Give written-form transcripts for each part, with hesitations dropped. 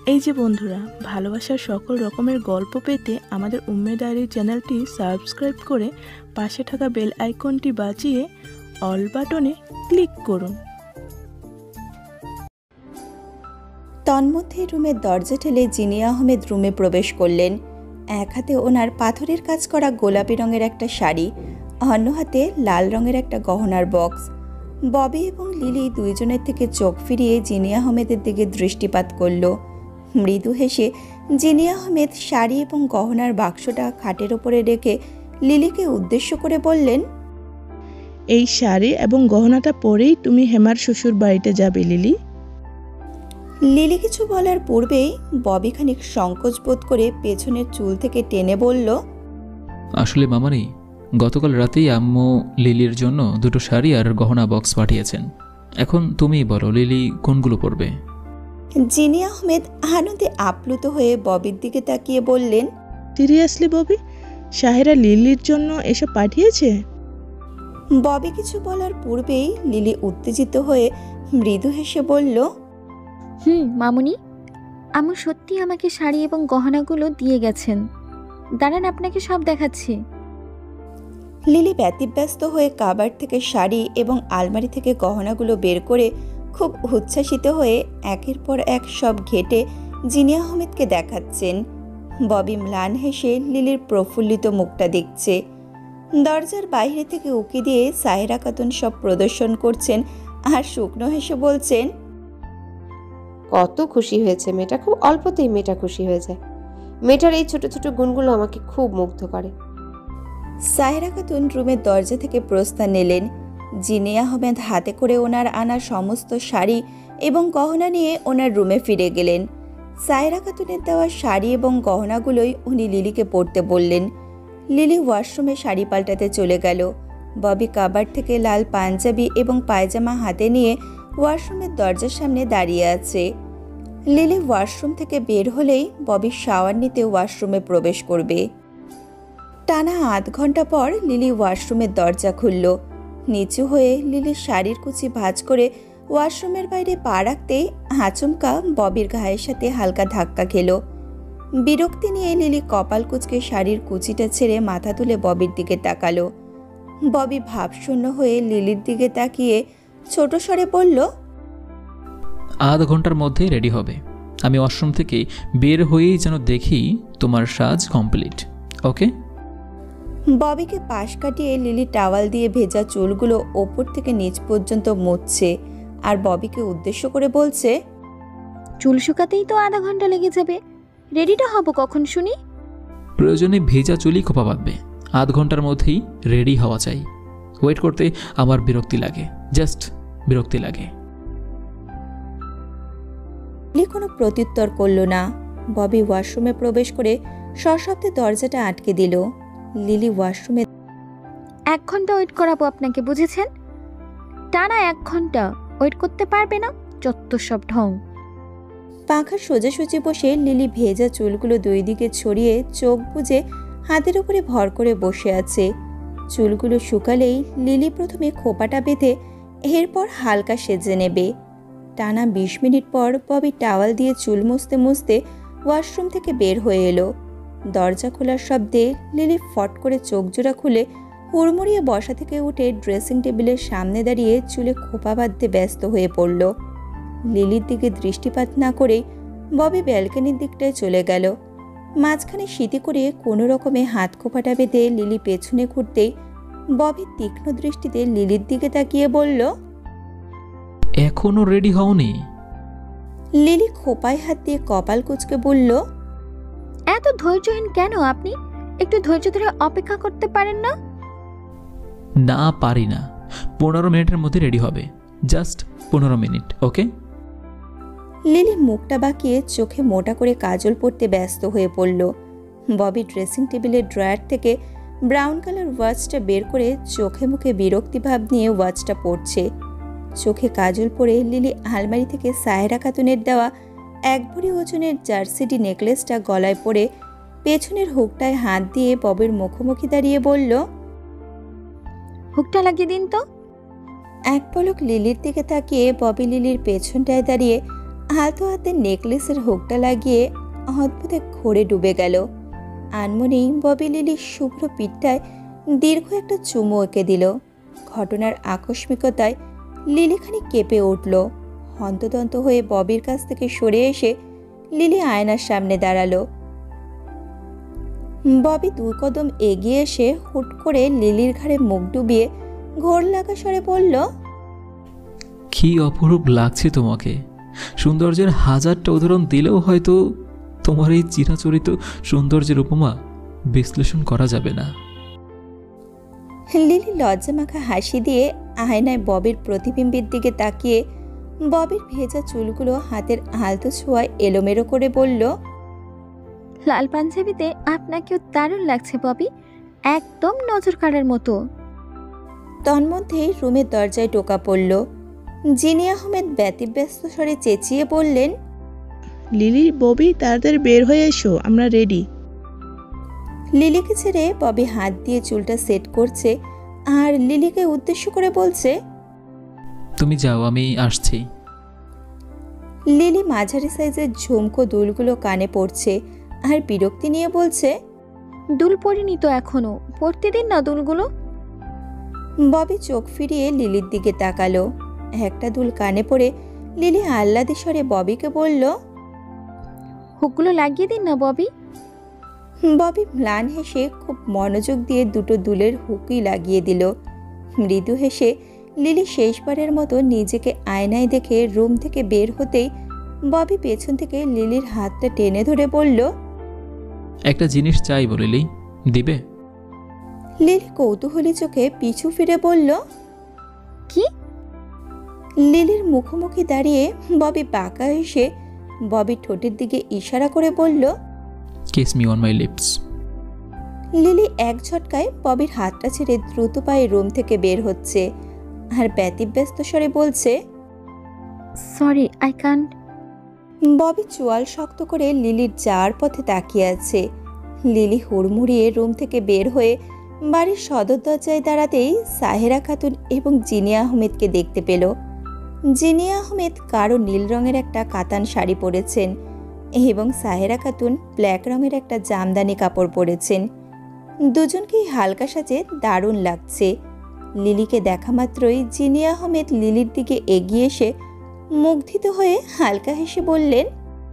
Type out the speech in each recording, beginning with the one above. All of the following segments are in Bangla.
এই যে বন্ধুরা, ভালোবাসার সকল রকমের গল্প পেতে আমাদের উম্মে ডায়েরি চ্যানেলটি সাবস্ক্রাইব করে পাশে থাকা বেল আইকনটি বাজিয়ে অল বাটনে ক্লিক করুন। তন্মধ্যে রুমের দরজা ঠেলে জিনিয়া আহমেদ রুমে প্রবেশ করলেন। এক হাতে ওনার পাথরের কাজ করা গোলাপি রঙের একটা শাড়ি, অন্য হাতে লাল রঙের একটা গহনার বক্স। ববি এবং লিলি দুইজনের থেকে চোখ ফিরিয়ে জিনিয়া আহমেদের দিকে দৃষ্টিপাত করল। মৃদু হেসে জিনিয়া আহমেদ শাড়ি এবং গহনার বাক্সটা খাটের ওপরে রেখে লিলিকে উদ্দেশ্য করে বললেন, এই শাড়ি এবং গহনাটা পরেই তুমি হেমার শ্বশুর বাড়িতে যাবে লিলি। লিলি কিছু বলার পূর্বেই ববি খানিক সংকোচ বোধ করে পেছনের চুল থেকে টেনে বলল, আসলে মামানি, গতকাল রাতেই আম্মু লিলির জন্য দুটো শাড়ি আর গহনা বক্স পাঠিয়েছেন। এখন তুমিই বলো লিলি কোনগুলো পরবে। জিনিয়া আহমেদ আনন্দে আপ্লুত হয়ে ববির দিকে তাকিয়ে বললেন, সিরিয়াসলি ববি, সাহেরা লিলির জন্য এসব পাঠিয়েছে? ববি কিছু বলার পূর্বেই লিলি উত্তেজিত হয়ে মৃদু হেসে বলল, মামুনি, আম্মু সত্যি আমাকে শাড়ি এবং গহনাগুলো দিয়ে গেছেন। দাঁড়ান, আপনাকে সব দেখাচ্ছি। লিলি ব্যতিব্যস্ত হয়ে কাবার থেকে শাড়ি এবং আলমারি থেকে গহনাগুলো বের করে খুব উচ্ছ্বাসিত হয়ে একের পর এক সব ঘেটে জিনিয়া আহমেদকে দেখাচ্ছেন। ববি ম্লান হেসে লিলির প্রফুল্লিত মুখটা দেখছে। দরজার বাইরে থেকে উকি দিয়ে সাহেরা খাতুন সব প্রদর্শন করছেন আর শুকনো হেসে বলছেন, কত খুশি হয়েছে মেয়েটা, খুব অল্পতেই মেয়েটা খুশি হয়ে যায়। মেয়েটার এই ছোট ছোট গুণগুলো আমাকে খুব মুগ্ধ করে। সাহেরা খাতুন রুমের দরজা থেকে প্রস্থান নিলেন। জিনিয়া আহমেদ হাতে করে ওনার আনা সমস্ত শাড়ি এবং গহনা নিয়ে ওনার রুমে ফিরে গেলেন। সাহেরা খাতুনের দেওয়া শাড়ি এবং গহনাগুলোই উনি লিলিকে পরতে বললেন। লিলি ওয়াশরুমে শাড়ি পাল্টাতে চলে গেল। ববি কাবার থেকে লাল পাঞ্জাবি এবং পায়জামা হাতে নিয়ে ওয়াশরুমের দরজার সামনে দাঁড়িয়ে আছে। লিলি ওয়াশরুম থেকে বের হলেই ববি শাওয়ার নিতে ওয়াশরুমে প্রবেশ করবে। টানা আধ ঘন্টা পর লিলি ওয়াশরুমের দরজা খুলল। নিচু হয়ে লিলির শাড়ির কুচি ভাঁজ করে ওয়াশরুমের বাইরে পা রাখতেই আচমকা ববির গায়ের সাথে হালকা ধাক্কা খেল। বিরক্তি নিয়ে লিলি কপাল কুচকে শাড়ির কুচিটা ছেড়ে মাথা তুলে ববির দিকে তাকালো। ববি ভাবশূন্য হয়ে লিলির দিকে তাকিয়ে ছোট স্বরে বলল, আধ ঘন্টার মধ্যে রেডি হবে। আমি ওয়াশরুম থেকে বের হয়েই যেন দেখি তোমার সাজ কমপ্লিট, ওকে? ববিকে পাশ কাটিয়ে লিলি টাওয়াল দিয়ে ভেজা চুলগুলো ওপর থেকে নিচ পর্যন্ত মুছছে আর ববিকে উদ্দেশ্য করে বলছে, চুল শুকাতেই তো আধা ঘন্টা লেগে যাবে, রেডিটা হব কখন শুনি? প্রয়োজনে ভেজা চুলই খোপা বাঁধবে। আধ ঘন্টার মধ্যেই রেডি হওয়া চাই। ওয়েট করতে আমার বিরক্তি লাগে, জাস্ট বিরক্তি লাগে। লিলি কোনো প্রত্যুত্তর করল না। ববি ওয়াশরুমে প্রবেশ করে সশব্দে দরজাটা আটকে দিল। লিলি ওয়াশরুমে 1 ঘন্টা ওয়েট করাবো আপনাকে, বুঝেছেন? টানা 1 ঘন্টা ওয়েট করতে পারবে না? যত সব ঢং। পাখার সোজাসুজি বসে লিলি ভেজা চুলগুলো দুই দিকে ছড়িয়ে চোখ বুজে হাতের উপরে ভর করে বসে আছে। চুলগুলো শুকালেই লিলি প্রথমে খোপাটা বেঁধে এরপর হালকা সেজে নেবে। টানা 20 মিনিট পর ববি টাওয়াল দিয়ে চুল মুছতে মুছতে ওয়াশরুম থেকে বের হয়ে এলো। দরজা খোলার শব্দে লিলি ফট করে চোখ জোড়া খুলে হুড়মুড়িয়ে বসা থেকে উঠে ড্রেসিং টেবিলের সামনে দাঁড়িয়ে চুলে খোপা বাঁধতে ব্যস্ত হয়ে পড়ল। লিলির দিকে দৃষ্টিপাত না করেই ববি ব্যালকনির দিকটায় চলে গেল। মাঝখানে সিঁথি করে কোনো রকমে হাত খোপাটা বেঁধে লিলি পেছনে ঘুরতেই ববি তীক্ষ্ণ দৃষ্টিতে লিলির দিকে তাকিয়ে বলল, এখনো রেডি হওনি? লিলি খোপায় হাত দিয়ে কপাল কুঁচকে বলল, এত ধৈর্যহীন কেন আপনি? একটু ধৈর্য ধরে অপেক্ষা করতে পারেন না? না, পারি না। 15 মিনিটের মধ্যে রেডি হবে, জাস্ট 15 মিনিট, ওকে? লিলি মুখটা বাঁকিয়ে চোখে মোটা করে কাজল পরতে ব্যস্ত হয়ে পড়ল। ববি ড্রেসিং টেবিলের ড্রয়ার থেকে ব্রাউন কালার ওয়াচটা বের করে চোখে মুখে বিরক্তি ভাব নিয়ে ওয়াচটা পরছে। চোখে কাজল পরে লিলি আলমারি থেকে সাহেরা খাতুনের দেওয়া 1 ভরি ওজনের জার্সিডি নেকলেসটা গলায় পরে পেছনের হুকটায় হাত দিয়ে ববির মুখোমুখি দাঁড়িয়ে বলল, হুকটা লাগিয়ে দিন তো। এক পলক লিলির দিকে তাকিয়ে ববি লিলির পেছনটায় দাঁড়িয়ে আলতো হাতে নেকলেসের হুকটা লাগিয়ে অদ্ভুত এক ঘোরে ডুবে গেল। আনমনেই ববি লিলির শুভ্র পিঠটায় দীর্ঘ একটা চুমু এঁকে দিল। ঘটনার আকস্মিকতায় লিলি খানিক কেঁপে উঠল। হন্তদন্ত হয়ে ববির কাছ থেকে সরে এসে লিলি আয়নার সামনে দাঁড়ালো। ববি 2 কদম এগিয়ে এসে হুট করে লিলির ঘাড়ে মুখ ডুবিয়ে ঘোর লাগা স্বরে বলল, কি অপরূপ লাগছে তোমাকে। সৌন্দর্যের হাজারটা উদাহরণ দিলেও হয়তো তোমার এই চিরাচরিত সৌন্দর্যের উপমা বিশ্লেষণ করা যাবে না। লিলি লজ্জামাখা হাসি দিয়ে আয়নায় ববির প্রতিবিম্বের দিকে তাকিয়ে ববির ভেজা চুলগুলো হাতের আলতো ছোঁয়ায় এলোমেলো করে বলল, লাল পাঞ্জাবিতে আপনাকেও দারুণ লাগছে ববি, একদম নজর কাড়ার মতো। তন্মধ্যেই রুমের দরজায় টোকা পড়ল। জিনি আহমেদ ব্যতিব্যস্ত স্বরে চেঁচিয়ে বললেন, লিলি, ববি, তাড়াতাড়ি বের হয়ে এসো, আমরা রেডি। লিলিকে ছেড়ে ববি হাত দিয়ে চুলটা সেট করছে আর লিলিকে উদ্দেশ্য করে বলছে, তুমি যাও, আমি আসছি। লিলি মাঝারি সাইজের ঝুমকো দুলগুলো কানে পড়ছে আর বিরক্তি নিয়ে বলছে, দুল পরিনি তো এখনো, পরতে দিন না দুলগুলো। ববি চোখ ফিরিয়ে লিলির দিকে তাকালো। একটা দুল কানে পড়ে লিলি আহ্লাদে স্বরে ববিকে বলল, হুকগুলো লাগিয়ে দিন না ববি। ববি ম্লান হেসে খুব মনোযোগ দিয়ে 2টো দুলের হুকই লাগিয়ে দিল। মৃদু হেসে লিলি শেষবারের মতো নিজেকে আয়নায় দেখে রুম থেকে বের হতেই ববি পেছন থেকে লিলির হাতটা টেনে ধরে বলল, একটা জিনিস চাইবো লিলি, দিবে? লিলি কৌতূহলী চোখে পিছু ফিরে বলল, কি? লিলির মুখোমুখি দাঁড়িয়ে ববি বাঁকা হেসে ববির ঠোঁটের দিকে ইশারা করে বলল, kiss me on my lips. Lily এক ঝটকায় ববির হাতটা ছেড়ে দ্রুত পায়ে রুম থেকে বের হচ্ছে আর ব্যতিব্যস্ত স্বরে বলছে, সরি, আই কান্ট। ববি চোয়াল শক্ত করে লিলির যাওয়ার পথে তাকিয়ে আছে। লিলি হুড়মুড়িয়ে রুম থেকে বের হয়ে বাড়ির সদর দরজায় দাঁড়াতেই সাহেরা খাতুন এবং জিনিয়া আহমেদকে দেখতে পেল। জিনিয়া আহমেদ গাঢ় নীল রঙের একটা কাতান শাড়ি পরেছেন এবং সাহেরা খাতুন ব্ল্যাক রঙের একটা জামদানি কাপড় পরেছেন। দুজনকেই হালকা সাজে দারুণ লাগছে। লিলিকে দেখা মাত্রই জিনিয়া আহমেদ লিলির দিকে এগিয়ে এসে মুগ্ধিত হয়ে হালকা হেসে বললেন,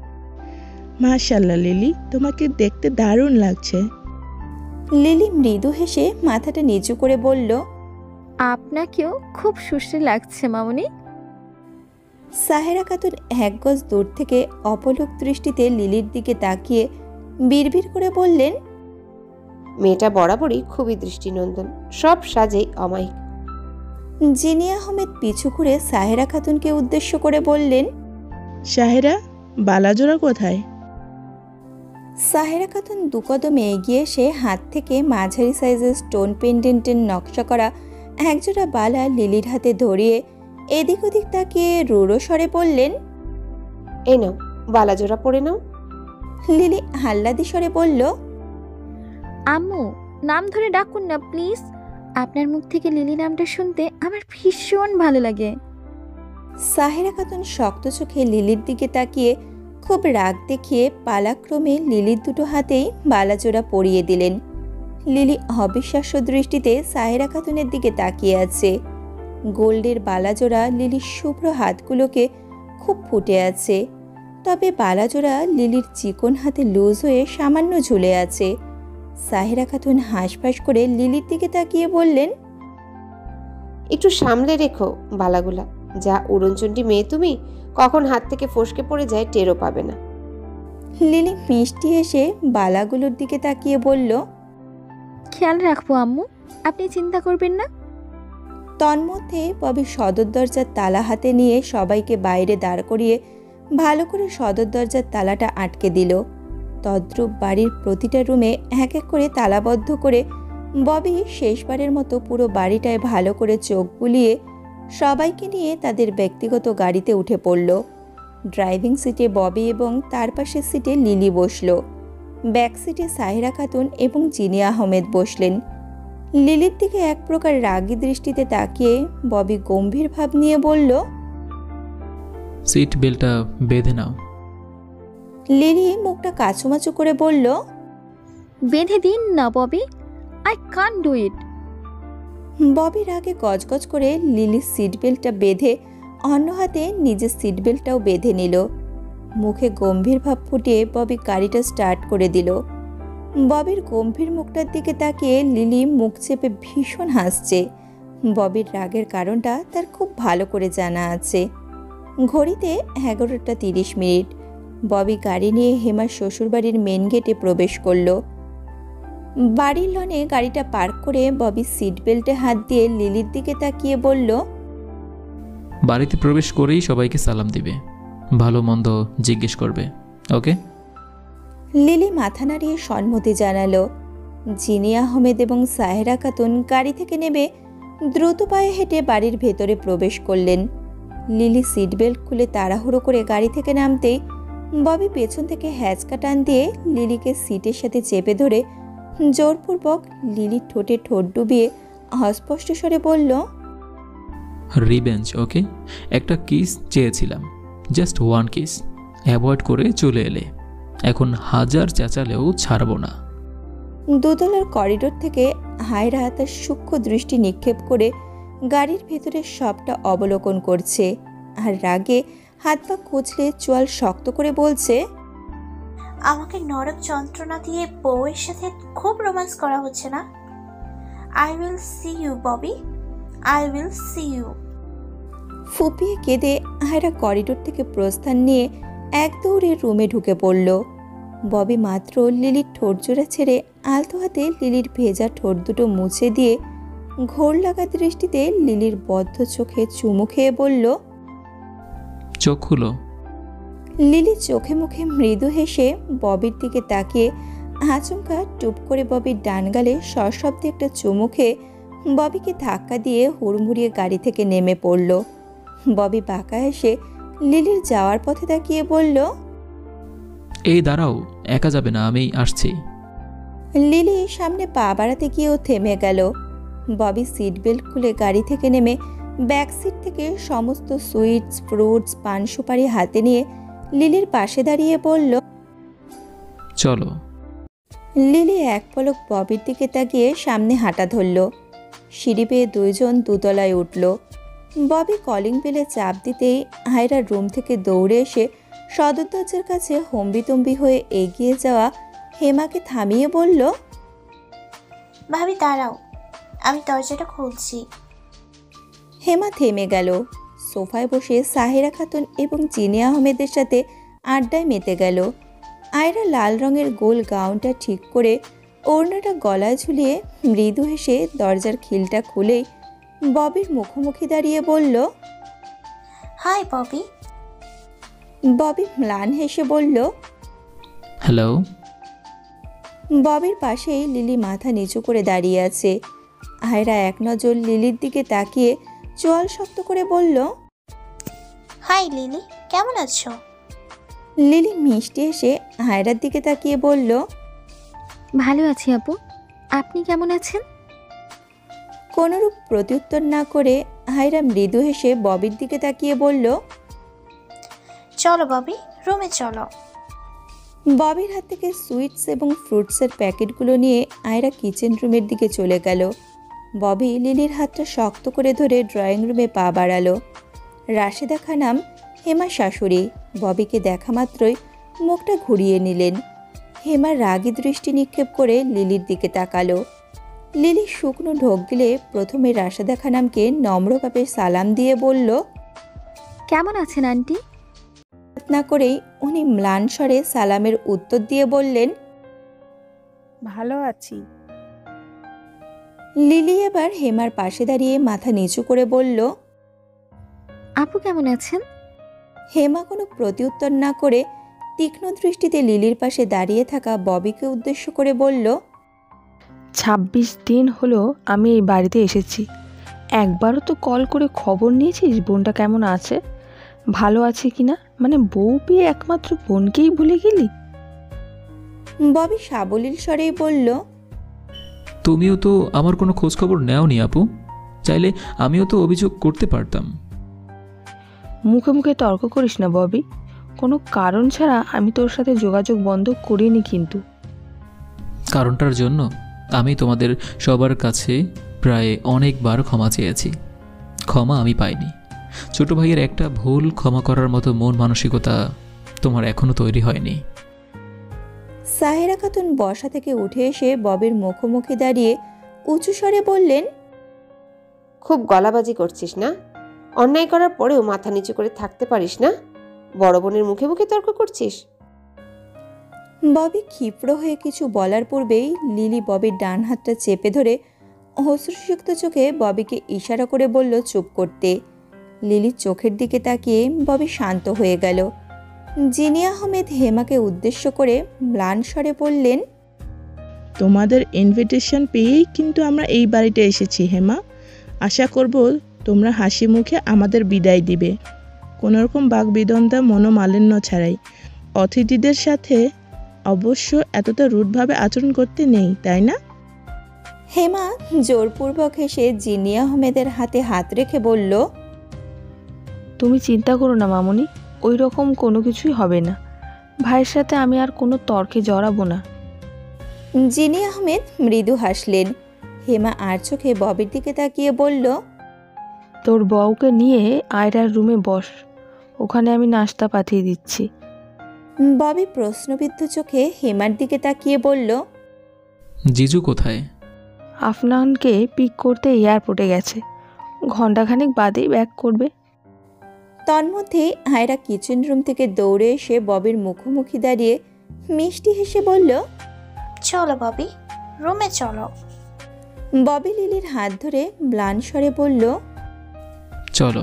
মাশাআল্লাহ লিলি, তোমাকে দেখতে দারুণ লাগছে। লিলি মৃদু হেসে মাথাটা নিচু করে বলল, আপনাকেও খুব সুশ্রী লাগছে মামুনি। সাহেরা খাতুন 1 গজ দূর থেকে অপলক দৃষ্টিতে লিলির দিকে তাকিয়ে বিড়বিড় করে বললেন, মেয়েটা বরাবরই খুবই দৃষ্টিনন্দন, সব সাজেই অমায়িক। জিনিয়া আহমেদ পিছু ঘুরে সাহেরা খাতুনকে উদ্দেশ্য করে বললেন, সাহেরা, বালাজোড়া কোথায়? সাহেরা খাতুন 2 কদম এগিয়ে এসে হাত থেকে মাঝারি সাইজের স্টোন পেন্ডেন্টের নকশা করা একজোড়া বালা লিলির হাতে ধরিয়ে এদিক ওদিক তাকিয়ে রুড়ো স্বরে বললেন, এই নাও, বালাজোড়া পরে নাও। লিলি আহ্লাদি স্বরে বলল, আম্মু, নাম ধরে ডাকুন না প্লিজ। আপনার মুখ থেকে লিলি নামটা শুনতে আমার ভীষণ ভালো লাগে। সাহেরা খাতুন শক্ত চোখে লিলির দিকে তাকিয়ে খুব রাগ দেখিয়ে পালাক্রমে লিলির 2টো হাতেই বালাজোড়া পরিয়ে দিলেন। লিলি অবিশ্বাস্য দৃষ্টিতে সাহেরা খাতুনের দিকে তাকিয়ে আছে। গোল্ডের বালাজোড়া লিলির শুভ্র হাতগুলোকে খুব ফুটে আছে, তবে বালাজোড়া লিলির চিকন হাতে লুজ হয়ে সামান্য ঝুলে আছে। সাহেরা খাতুন হাঁসফাঁস করে লিলির দিকে তাকিয়ে বললেন, একটু সামলে রেখো বালাগুলা, যা উড়নচণ্ডী মেয়ে তুমি, কখন হাত থেকে ফসকে পড়ে যায় টেরও পাবে না। লিলি মিষ্টি এসে বালাগুলোর দিকে তাকিয়ে বলল, খেয়াল রাখবো আম্মু, আপনি চিন্তা করবেন না। তন্মধ্যে ববি সদর দরজার তালা হাতে নিয়ে সবাইকে বাইরে দাঁড় করিয়ে ভালো করে সদর দরজার তালাটা আটকে দিল। তদ্রূপ বাড়ির প্রতিটা রুমে এক এক করে তালাবদ্ধ করে ববি শেষবারের মতো পুরো বাড়িটায় ভালো করে চোখ বুলিয়ে সবাইকে নিয়ে তাদের ব্যক্তিগত গাড়িতে উঠে পড়ল। ড্রাইভিং সিটে ববি এবং তার পাশের সিটে লিলি বসল। ব্যাক সিটে সাহেরা খাতুন এবং জিনিয়া আহমেদ বসলেন। লিলির দিকে এক প্রকার রাগী দৃষ্টিতে তাকিয়ে ববি গম্ভীর ভাব নিয়ে বলল, সিট বেল্টটা বেঁধে নাও। লিলি মুখটা কাচুমাচু করে বলল, বেঁধে দিন না Bobby, I can't do it. ববির আগে গজগজ করে লিলির সিট বেল্টটা বেঁধে অন্য হাতে নিজের সিট বেল্টটাও বেঁধে নিল। মুখে গম্ভীর ভাব ফুটিয়ে ববি গাড়িটা স্টার্ট করে দিল। ববির গম্ভীর মুখটার দিকে তাকিয়ে লিলি মুখ চেপে ভীষণ হাসছে। ববির রাগের কারণটা তার খুব ভালো করে জানা আছে। ঘড়িতে 11:30। ববি গাড়ি নিয়ে হেমার শ্বশুরবাড়ির মেন গেটে প্রবেশ করলো। বাড়ির লনে গাড়িটা পার্ক করে ববি সিট বেল্টে হাত দিয়ে লিলির দিকে তাকিয়ে বলল, বাড়িতে প্রবেশ করেই সবাইকে সালাম দিবে, ভালো মন্দ জিজ্ঞেস করবে, ওকে? লিলি মাথা নাড়িয়ে সম্মতি জানালো। জিনিয়া আহমেদ এবং সাহেরা খাতুন গাড়ি থেকে নেমে দ্রুত পায়ে হেঁটে বাড়ির ভেতরে প্রবেশ করলেন। লিলি সিট বেল্ট খুলে তাড়াহুড়ো করে গাড়ি থেকে নামতেই ববি পেছন থেকে হ্যাচকা টান দিয়ে লিলিকে সিটের সাথে চেপে ধরে জোরপূর্বক লিলির ঠোঁটে ঠোঁট ডুবিয়ে অস্পষ্ট স্বরে বলল, রিভেঞ্জ, ওকে? একটা কিস চেয়েছিলাম, জাস্ট ওয়ান কিস, অ্যাভয়েড করে চলে এলে, এখন হাজার চেঁচালেও ছাড়ব না। দোতলার করিডোর থেকে হায়রা তার সূক্ষ্ম দৃষ্টি নিক্ষেপ করে গাড়ির ভেতরে সবটা অবলোকন করছে আর রাগে হাত পা কুচলে চোয়াল শক্ত করে বলছে, আমাকে নরক যন্ত্রণা দিয়ে বউয়ের সাথে খুব রোম্যান্স করা হচ্ছে না? I will see you Bobby, I will see you. ফুপিয়ে কেঁদে হায়রা করিডোর থেকে প্রস্থান নিয়ে এক দৌড়ে রুমে ঢুকে পড়ল। ববি মাত্র লিলির ঠোঁট জোড়া ছেড়ে আলতো হাতে লিলির ভেজা ঠোঁট দুটো মুছে দিয়ে ঘোর লাগা দৃষ্টিতে লিলির বদ্ধ চোখে চুমু খেয়ে বলল, চোখ খুলো। লিলি চোখে মুখে মৃদু হেসে ববির দিকে তাকিয়ে আচমকা টুপ করে ববির ডান গালে সশব্দে একটা চুমু খেয়ে ববিকে ধাক্কা দিয়ে হুড়মুড়িয়ে গাড়ি থেকে নেমে পড়ল। ববি বাঁকা হেসে লিলির যাওয়ার পথে তাকিয়ে বলল, এই দাঁড়াও, একা যাবে না, আমি আসছি। লিলি সামনে পা বাড়াতে গিয়েও থেমে গেল। ববি সিট বেল্ট খুলে গাড়ি থেকে নেমে ব্যাক সিট থেকে সমস্ত সুইটস, ফ্রুটস, পান সুপারি হাতে নিয়ে লিলির পাশে দাঁড়িয়ে বলল, চলো। লিলি এক পলক ববির দিকে তাকিয়ে সামনে হাঁটা ধরল। সিঁড়ি পেয়ে দুইজন দুতলায় উঠল। ববি কলিং বেলে চাপ দিতেই হায়রার রুম থেকে দৌড়ে এসে সদর দরজার কাছে হম্বিতম্বি হয়ে এগিয়ে যাওয়া হেমাকে থামিয়ে বলল, ভাবি দাঁড়াও, আমি দরজাটা খুলছি। হেমা থেমে গেল। সোফায় বসে সাহেরা খাতুন এবং জিনিয়া আহমেদের সাথে আড্ডায় মেতে গেল। আয়রা লাল রঙের গোল গাউনটা ঠিক করে ওড়নাটা গলায় ঝুলিয়ে মৃদু হেসে দরজার খিলটা খুলেই ববির মুখোমুখি দাঁড়িয়ে বলল, হাই ববি। ববি ম্লান হেসে বলল, হ্যালো। ববির পাশেই লিলি মাথা নিচু করে দাঁড়িয়ে আছে। আয়রা এক নজর লিলির দিকে তাকিয়ে চোয়াল শক্ত করে বলল, হাই লিলি, কেমন আছো? লিলি মিষ্টি এসে হায়রার দিকে তাকিয়ে বলল, ভালো আছি আপু, আপনি কেমন আছেন? কোনরূপ প্রত্যুত্তর না করে হায়রা মৃদু হেসে ববির দিকে তাকিয়ে বলল, চলো ববি, রুমে চলো। ববির হাত থেকে সুইটস এবং ফ্রুটসের প্যাকেটগুলো নিয়ে আয়রা কিচেন রুমের দিকে চলে গেল। ববি লিলির হাতটা শক্ত করে ধরে ড্রয়িং রুমে পা বাড়ালো। রাশেদা খানম হেমার শাশুড়ি ববিকে দেখা মাত্রই মুখটা ঘুরিয়ে নিলেন। হেমার রাগী দৃষ্টি নিক্ষেপ করে লিলির দিকে তাকালো। লিলি শুকনো ঢোক গিলে প্রথমে রাশেদা খানমকে নম্রভাবে সালাম দিয়ে বলল, কেমন আছেন আন্টি? না করেই উনি ম্লান স্বরে সালামের উত্তর দিয়ে বললেন, ভালো আছি। লিলি এবার হেমার পাশে দাঁড়িয়ে মাথা নিচু করে বলল, আপু কেমন আছেন? হেমা কোনো প্রত্যুত্তর না করে তীক্ষ্ণ দৃষ্টিতে লিলির পাশে দাঁড়িয়ে থাকা ববিকে উদ্দেশ্য করে বলল, 26 দিন হলো আমি এই বাড়িতে এসেছি, একবারও তো কল করে খবর নিয়েছিস বোনটা কেমন আছে, ভালো আছে কিনা? মানে বউ পেয়ে একমাত্র বোনকেই ভুলে গেলি? ববি সাবলীল স্বরেই বলল, তুমিও তো আমার কোনো খোঁজ খবর নেওনি আপু, চাইলে আমিও তো অভিযোগ করতে পারতাম। মুখে মুখে তর্ক করিস না ববি, কোনো কারণ ছাড়া আমি তোর সাথে যোগাযোগ বন্ধ করিনি কিন্তু। কারণটার জন্য আমি তোমাদের সবার কাছে প্রায় অনেকবার ক্ষমা চেয়েছি, ক্ষমা আমি পাইনি। ছোট ভাইয়ের একটা ভুল ক্ষমা করার মতো মন মানসিকতা তোমার এখনো তৈরি হয়নি। সাহেরা খাতুন বসা থেকে উঠে এসে ববির মুখোমুখি দাঁড়িয়ে উঁচু স্বরে বললেন, খুব গলাবাজি করছিস না? অন্যায় করার পরেও মাথা নিচু করে থাকতে পারিস না? বড় বোনের মুখে মুখে তর্ক করছিস। ববি ক্ষিপ্র হয়ে কিছু বলার পূর্বেই লিলি ববির ডান হাতটা চেপে ধরে অশ্রুসিক্ত চোখে ববিকে ইশারা করে বলল চুপ করতে। লিলির চোখের দিকে তাকিয়ে ববি শান্ত হয়ে গেল। জিনিয়া আহমেদ হেমাকে উদ্দেশ্য করে ম্লান স্বরে বললেন, তোমাদের ইনভিটেশন পেয়েই কিন্তু আমরা এই বাড়িতে এসেছি হেমা। আশা করব তোমরা হাসি মুখে আমাদের বিদায় দিবে, কোনোরকম বাকবিদন্দা মনোমালিন্য ছাড়াই। অতিথিদের সাথে অবশ্য এতটা রুডভাবে আচরণ করতে নেই, তাই না? হেমা জোরপূর্বক হেসে জিনিয়া আহমেদের হাতে হাত রেখে বলল, তুমি চিন্তা করো না মামুনি, ওই রকম কোনো কিছুই হবে না। ভাইয়ের সাথে আমি আর কোনো তর্কে জড়াবো না। জিনিয়া আহমেদ মৃদু হাসলেন। হেমা আর চোখে ববির দিকে তাকিয়ে বলল, তোর বউকে নিয়ে আয়রার রুমে বস, ওখানে আমি নাস্তা পাঠিয়ে দিচ্ছি। ববি প্রশ্নবিদ্ধ চোখে হেমার দিকে তাকিয়ে বলল, জিজু কোথায়? আফনানকে পিক করতে এয়ারপোর্টে গেছে, ঘণ্টাখানেক বাদেই ব্যাক করবে। তন্মধ্যে আয়রা কিচেন রুম থেকে দৌড়ে এসে ববির মুখোমুখি দাঁড়িয়ে মিষ্টি হেসে বলল, চলো ববি, রুমে চলো। ববি লিলির হাত ধরে ম্লান স্বরে বলল, চলো।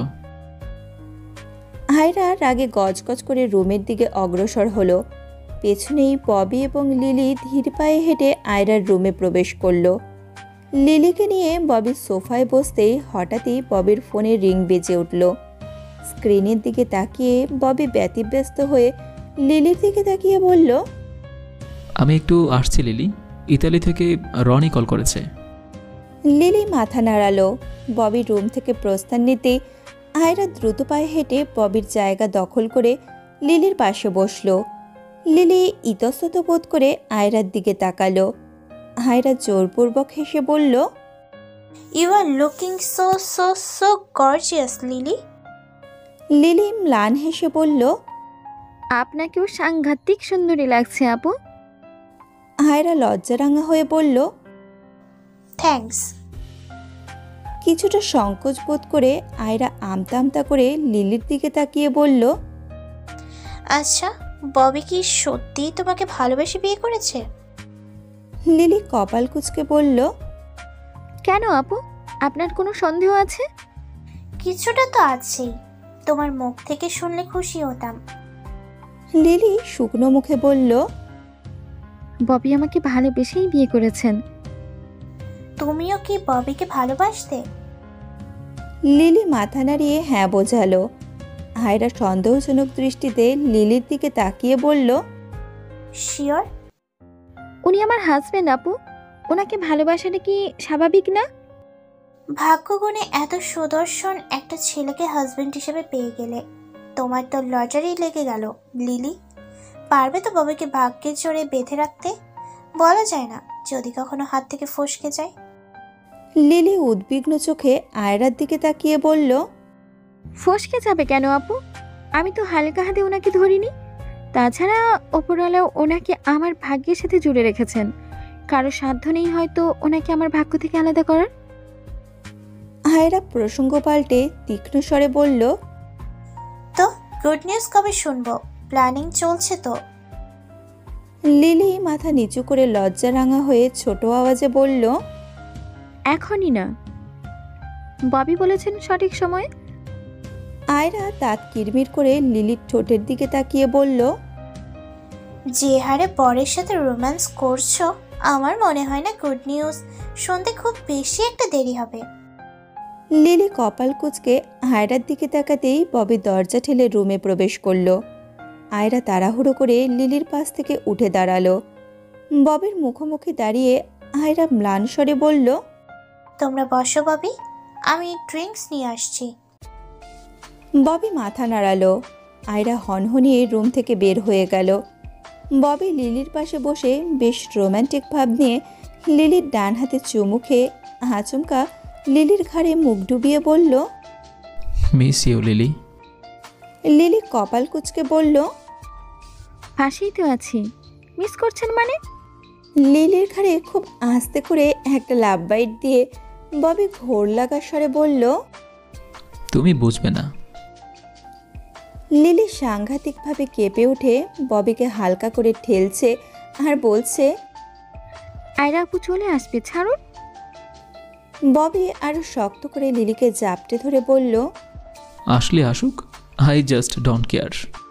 আয়রা রাগে গজগজ করে রুমের দিকে অগ্রসর হলো। পেছনেই ববি এবং লিলি ধীর পায়ে হেঁটে আয়রার রুমে প্রবেশ করলো। লিলিকে নিয়ে ববি সোফায় বসতেই হঠাৎই ববির ফোনে রিং বেজে উঠল। স্ক্রিনের দিকে তাকিয়ে ববি ব্যতিব্যস্ত হয়ে লিলির দিকে তাকিয়ে বলল, আমি একটু আসছি লিলি, ইতালি থেকে রনি কল করেছে। লিলি মাথা নাড়ালো। ববি রুম থেকে প্রস্থান নিতে আয়রা দ্রুত পায়ে হেঁটে ববির জায়গা দখল করে লিলির পাশে বসল। লিলি ইতস্তত বোধ করে আয়রার দিকে তাকালো। আয়রা জোরপূর্বক হেসে বলল, you are looking so so so gorgeous Lily. Lily ম্লান হেসে বলল, আপনাকেও সাংঘাতিক সুন্দরী লাগছে আপু। আয়রা লজ্জারাঙা হয়ে বলল, থ্যাঙ্কস। কিছুটা সংকোচ বোধ করে আয়রা আমতা আমতা করে লিলির দিকে তাকিয়ে বলল, আচ্ছা, ববি কি সত্যিই তোমাকে ভালোবেসে বিয়ে করেছে? লিলি কপাল কুঁচকে বলল, কেন আপু, আপনার কোনো সন্দেহ আছে? কিছুটা তো আছেই, তোমার মুখ থেকে শুনলে খুশি হতাম। লিলি শুকনো মুখে বলল, ববি আমাকে ভালোবেসেই বিয়ে করেছেন। তুমিও কি ববিকে ভালোবাসতে? লিলি মাথা নাড়িয়ে হ্যাঁ বোঝালো। আয়রা সন্দেহজনক দৃষ্টিতে লিলির দিকে তাকিয়ে বলল, শিওর? উনি আমার হাজবেন্ড আপু, ওনাকে ভালোবাসাটা কি স্বাভাবিক না? ভাগ্যগুণে এত সুদর্শন একটা ছেলেকে হাজবেন্ড হিসেবে পেয়ে গেলে তোমার তো লটারি লেগে গেল লিলি। পারবে তো ববিকে ভাগ্যের জোরে বেঁধে রাখতে? বলা যায় না, যদি কখনো হাত থেকে ফসকে যায়। লিলি উদ্বিগ্ন চোখে আয়রার দিকে তাকিয়ে বলল, ফসকে যাবে কেন আপু? আমি তো হালকা হাতে ওনাকে ধরিনি। তাছাড়া ওপরওয়ালা ওনাকে আমার ভাগ্যের সাথে জুড়ে রেখেছেন, কারো সাধ্য নেই হয়তো ওনাকে আমার ভাগ্য থেকে আলাদা করার। আয়রা প্রসঙ্গ পাল্টে তীক্ষ্ণ স্বরে বলল, তো গুড নিউজ কবে শুনবো? প্ল্যানিং চলছে তো? লিলি মাথা নিচু করে লজ্জারাঙা হয়ে ছোট আওয়াজে বলল, এখনই না, ববি বলেছেন সঠিক সময়ে। আয়রা দাঁত কিরমির করে লিলির ঠোঁটের দিকে তাকিয়ে বলল, যে হারে বরের সাথে রোম্যান্স করছো, আমার মনে হয় না গুড নিউজ শুনতে খুব বেশি একটা দেরি হবে। লিলি কপাল কুঁচকে আয়রার দিকে তাকাতেই ববি দরজা ঠেলে রুমে প্রবেশ করল। আয়রা তাড়াহুড়ো করে লিলির পাশ থেকে উঠে দাঁড়ালো। ববির মুখোমুখি দাঁড়িয়ে আয়রা ম্লান স্বরে বলল, তোমরা বসো ববি, আমি ড্রিঙ্কস নিয়ে আসছি। ববি মাথা নাড়ালো। আয়রা হনহনিয়ে রুম থেকে বের হয়ে গেল। ববি লিলির পাশে বসে বেশ রোম্যান্টিক ভাব নিয়ে লিলির ডান হাতে চুমু খেয়ে আচমকা লিলির ঘাড়ে মুখ ডুবিয়ে বলল। Miss you lily. লিলি কপাল কুঁচকে বলল। পাশেই তো আছি, মিস করছেন মানে? লিলির ঘাড়ে খুব আস্তে করে একটা লাভ বাইট দিয়ে ববি ঘোর লাগা স্বরে বলল। তুমি বুঝবে না। লিলি সাংঘাতিকভাবে কেঁপে উঠে ববিকে হালকা করে ঠেলছে আর বলছে, আয়রা আপু চলে আসবে, ছাড়ুন। ববি আরো শক্ত করে লিলিকে জাপটে ধরে বলল। আসলে আসুক, আই জাস্ট ডোন্ট কেয়ার।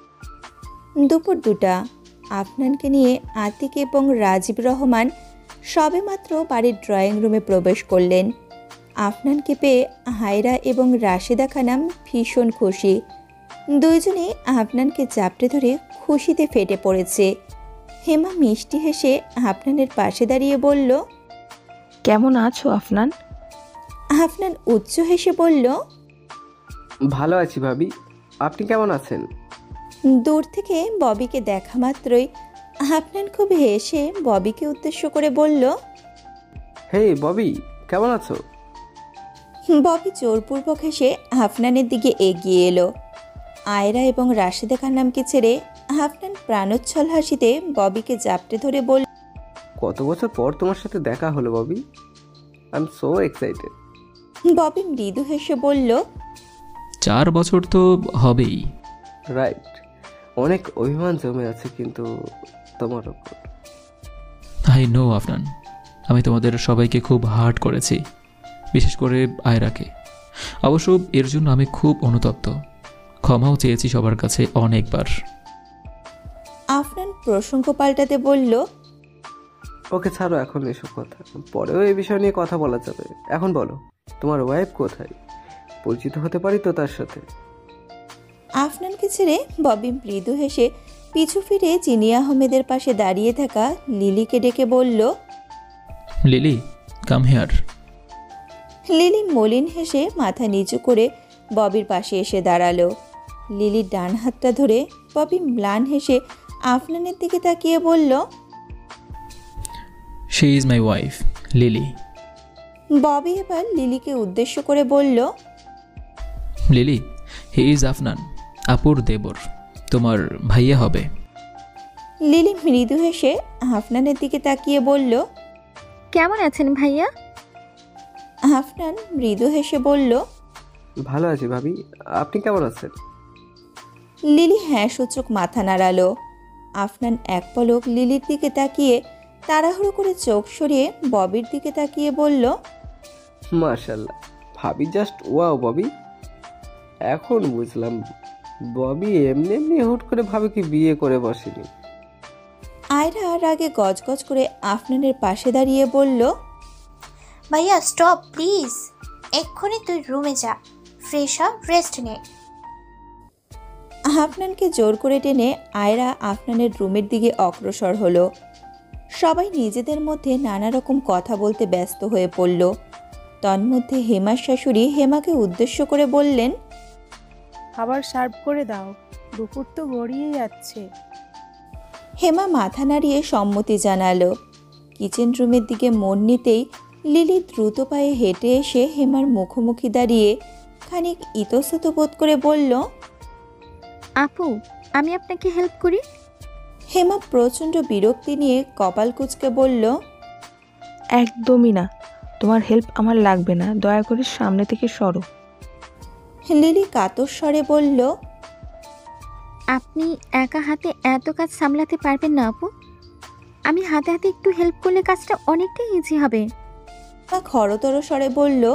দুপুর 2টা। আফনানকে নিয়ে আতিক এবং রাজীব রহমান সবেমাত্র বাড়ির ড্রয়িং রুমে প্রবেশ করলেন। আফনানকে পেয়ে হায়রা এবং রাশেদা খানম ভীষণ খুশি। দুইজনেই আফনানকে জাপটে ধরে খুশিতে ফেটে পড়েছে। হেমা মিষ্টি হেসে আফনানের পাশে দাঁড়িয়ে বলল। কেমন আছো আফনান? আফনান উচ্চ হেসে বলল। ভালো আছি ভাবি, আপনি কেমন আছেন? দূর থেকে ববিকে দেখা মাত্রই আফনান খুব হেসে ববিকে উদ্দেশ্য করে বলল। হে ববি, কেমন আছো? ববি জোরপূর্বক হেসে আফনানের দিকে এগিয়ে এলো। আয়রা এবং রাশেদা খানমকে ছেড়ে আফনান প্রাণোচ্ছল হাসিতে ববিকে জাপটে ধরে বলল। কত বছর পর তোমার সাথে দেখা হলো Bobby, I am so excited. Bobby মৃদু হেসে বলল। 4 বছর তো হবেই। রাইট, অনেক অভিমান জমে আছে কিন্তু তোমার ওপর। আই নো আফনান, আমি তোমাদের সবাইকে খুব হার্ট করেছি, বিশেষ করে আয়রাকে। অবশ্য এর জন্য আমি খুব অনুতপ্ত, ক্ষমাও চেয়েছি সবার কাছে অনেকবার। আফনান প্রসঙ্গ পাল্টাতে বলল। ওকে ছাড়ো এখন এসব কথা, পরেও এই বিষয় নিয়ে কথা বলা যাবে। এখন বলো, তোমার ওয়াইফ কোথায়? পরিচিত হতে পারি তো তার সাথে। আফনানকে ছেড়ে ববি মৃদু হেসে পিছু ফিরে জিনিয়া আহমেদের পাশে দাঁড়িয়ে থাকা লিলিকে ডেকে বলল। Lily, come here. লিলি মলিন হেসে মাথা নিচু করে ববির পাশে এসে দাঁড়ালো। লিলির ডান হাতটা ধরে ববি ম্লান হেসে আফনানের দিকে তাকিয়ে বলল। She is my wife, Lily. Bobby এবার লিলিকে উদ্দেশ্য করে বলল। লিলি, হি ইজ আফনান, আপুর দেবর, তোমার ভাইয়া হবে। লিলি মৃদু হেসে আফনানের দিকে তাকিয়ে বলল। কেমন আছেন ভাইয়া? আফনান মৃদু হেসে বলল। ভালো আছি ভাবি, আপনি কেমন আছেন? লিলি হ্যাঁ সূচক মাথা নাড়ালো। আফনান এক পলক লিলির দিকে তাকিয়ে তাড়াহুড়ো করে চোখ সরিয়ে ববির দিকে তাকিয়ে বলল। মাশাআল্লাহ ভাবি, জাস্ট ওয়াও ববি। এখন বুঝলাম ববি এমনি এমনি হুট করে ভাবিকে বিয়ে করে বসেনি। আয়রা রাগে গজগজ করে আফনানের পাশে দাঁড়িয়ে বলল। ভাইয়া স্টপ প্লিজ, এক্ষুনি তুই রুমে যা, ফ্রেশ হ, রেস্ট নে। আফনানকে জোর করে টেনে আয়রা আফনানের রুমের দিকে অগ্রসর হলো। সবাই নিজেদের মধ্যে নানা রকম কথা বলতে ব্যস্ত হয়ে পড়ল। তন্মধ্যে হেমার শাশুড়ি হেমাকে উদ্দেশ্য করে বললেন। খাবার সার্ভ করে দাও, দুপুর তো গড়িয়ে যাচ্ছে। হেমা মাথা নাড়িয়ে সম্মতি জানালো। কিচেন রুমের দিকে মন নিতেই লিলি দ্রুত পায়ে হেঁটে এসে হেমার মুখোমুখি দাঁড়িয়ে খানিক ইতস্তত বোধ করে বলল। আপু, আমি আপনাকে হেল্প করি? হেমা প্রচণ্ড বিরক্তি নিয়ে কপাল কুঁচকে বলল। একদমই না, তোমার হেল্প আমার লাগবে না, দয়া করে সামনে থেকে সরো। লিলি কাতর স্বরে বলল। আপনি একা হাতে এত কাজ সামলাতে পারবেন না আপু, আমি হাতে হাতে একটু হেল্প করলে কাজটা অনেকটাই ইজি হবে। খরতর স্বরে বলল।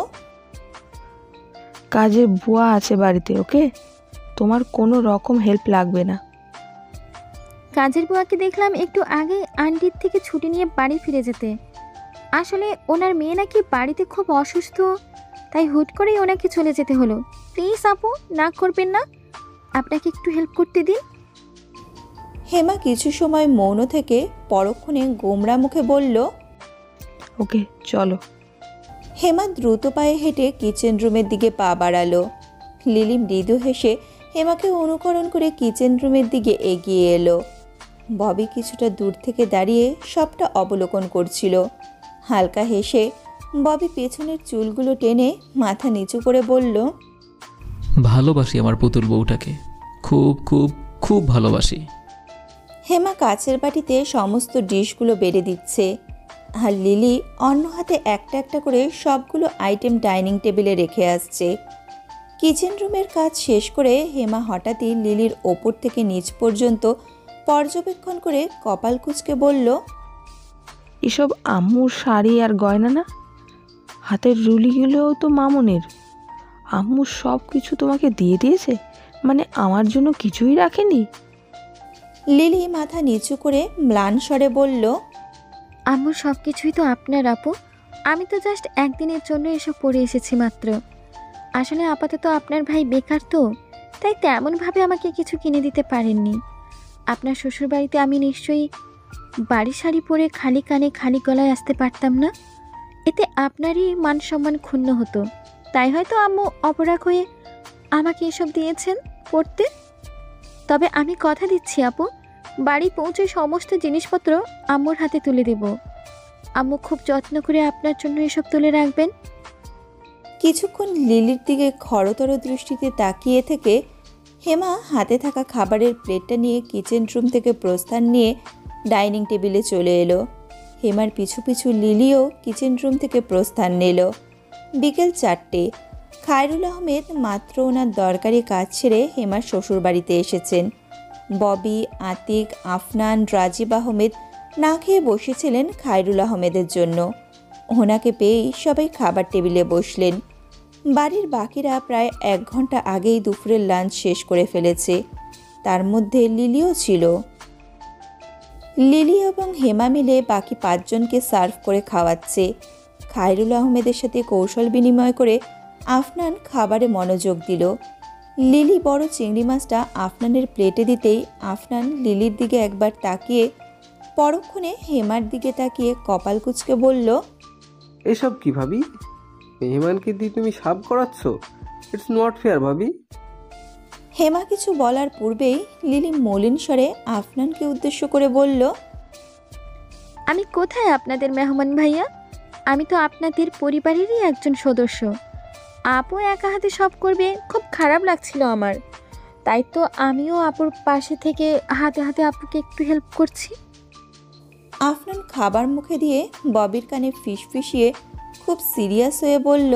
কাজের বুয়া আছে বাড়িতে, ওকে? তোমার কোনো রকম হেল্প লাগবে না। কাজের বুয়াকে দেখলাম একটু আগেই আন্টির থেকে ছুটি নিয়ে বাড়ি ফিরে যেতে। আসলে ওনার মেয়ে নাকি বাড়িতে খুব অসুস্থ, তাই হুট করেই ওনাকে চলে যেতে হলো। প্লিজ আপু, না করবেন না, আপনাকে একটু হেল্প করতে দিন। হেমা কিছু সময় মৌন থেকে পরক্ষণে গোমরা মুখে বলল। ওকে চলো। হেমা দ্রুত পায়ে হেঁটে কিচেন রুমের দিকে পা বাড়ালো। লিলি মৃদু হেসে হেমাকে অনুকরণ করে কিচেন রুমের দিকে এগিয়ে এলো। ববি কিছুটা দূর থেকে দাঁড়িয়ে সবটা অবলোকন করছিল। হালকা হেসে ববি পেছনের চুলগুলো টেনে মাথা নিচু করে বলল, ভালোবাসি আমার পুতুল বউটাকে, খুব খুব খুব ভালোবাসি। হেমা কাচের বাটিতে সমস্ত ডিশগুলো বেড়ে দিচ্ছে, আর লিলি অন্য হাতে একটা একটা করে সবগুলো আইটেম ডাইনিং টেবিলে রেখে আসছে। কিচেন রুমের কাজ শেষ করে হেমা হঠাৎই লিলির ওপর থেকে নিচ পর্যন্ত পর্যবেক্ষণ করে কপাল কুঁচকে বলল, এসব আম্মুর শাড়ি আর গয়না না? হাতের রুলিগুলোও তো মামনের। আম্মু সব কিছু তোমাকে দিয়ে দিয়েছে, মানে আমার জন্য কিছুই রাখেনি? লিলি মাথা নিচু করে ম্লান স্বরে বলল, আম্মুর সব কিছুই তো আপনার আপু। আমি তো জাস্ট একদিনের জন্য এসব পরে এসেছি মাত্র। আসলে আপাতত আপনার ভাই বেকার তো, তাই তেমনভাবে আমাকে কিছু কিনে দিতে পারেননি। আপনার শ্বশুরবাড়িতে আমি নিশ্চয়ই বাড়ি শাড়ি পরে খালি কানে খালি গলায় আসতে পারতাম না। এতে আপনারই মান সম্মান ক্ষুণ্ণ হতো। তাই হয়তো আম্মু অপরাগ হয়ে আমাকে এসব দিয়েছেন পড়তে। তবে আমি কথা দিচ্ছি আপু, বাড়ি পৌঁছে সমস্ত জিনিসপত্র আম্মুর হাতে তুলে দেব। আম্মু খুব যত্ন করে আপনার জন্য এসব তুলে রাখবেন। কিছুক্ষণ লিলির দিকে খরতর দৃষ্টিতে তাকিয়ে থেকে হেমা হাতে থাকা খাবারের প্লেটটা নিয়ে কিচেন রুম থেকে প্রস্থান নিয়ে ডাইনিং টেবিলে চলে এলো। হেমার পিছু পিছু লিলিও কিচেন রুম থেকে প্রস্থান নিল। বিকেল 4টে। খায়রুল আহমেদ মাত্র ওনার দরকারি কাজ ছেড়ে হেমার শ্বশুর বাড়িতে এসেছেন। ববি, আতিক, আফনান, রাজীব আহমেদ না খেয়ে বসেছিলেন খায়রুল আহমেদের জন্য। ওনাকে পেয়েই সবাই খাবার টেবিলে বসলেন। বাড়ির বাকিরা প্রায় 1 ঘন্টা আগেই দুপুরের লাঞ্চ শেষ করে ফেলেছে। তার মধ্যে লিলিও ছিল। লিলি এবং হেমা মিলে বাকি 5 জনকে সার্ভ করে খাওয়াচ্ছে। খায়রুল আহমেদের সাথে কৌশল বিনিময় করে আফনান খাবারে মনোযোগ দিল। লিলি বড় চিংড়ি মাছটা আফনানের প্লেটে দিতেই আফনান লিলির দিকে একবার তাকিয়ে পরক্ষণে হেমার দিকে তাকিয়ে কপাল কুঁচকে বলল, এসব কি ভাবি? মেহমানকে দিয়ে তুমি সার্ভ করাচ্ছ? ইটস নট ফেয়ার ভাবি। হেমা কিছু বলার পূর্বেই লিলি মলিন স্বরে আফনানকে উদ্দেশ্য করে বলল, আমি কোথায় আপনাদের মেহমান ভাইয়া? আমি তো আপনাদের পরিবারেরই একজন সদস্য। আপু একা হাতে সব করবে, খুব খারাপ লাগছিল আমার। তাই তো আমিও আপুর পাশে থেকে হাতে হাতে আপুকে একটু হেল্প করছি। আফনান খাবার মুখে দিয়ে ববির কানে ফিসফিসিয়ে খুব সিরিয়াস হয়ে বলল,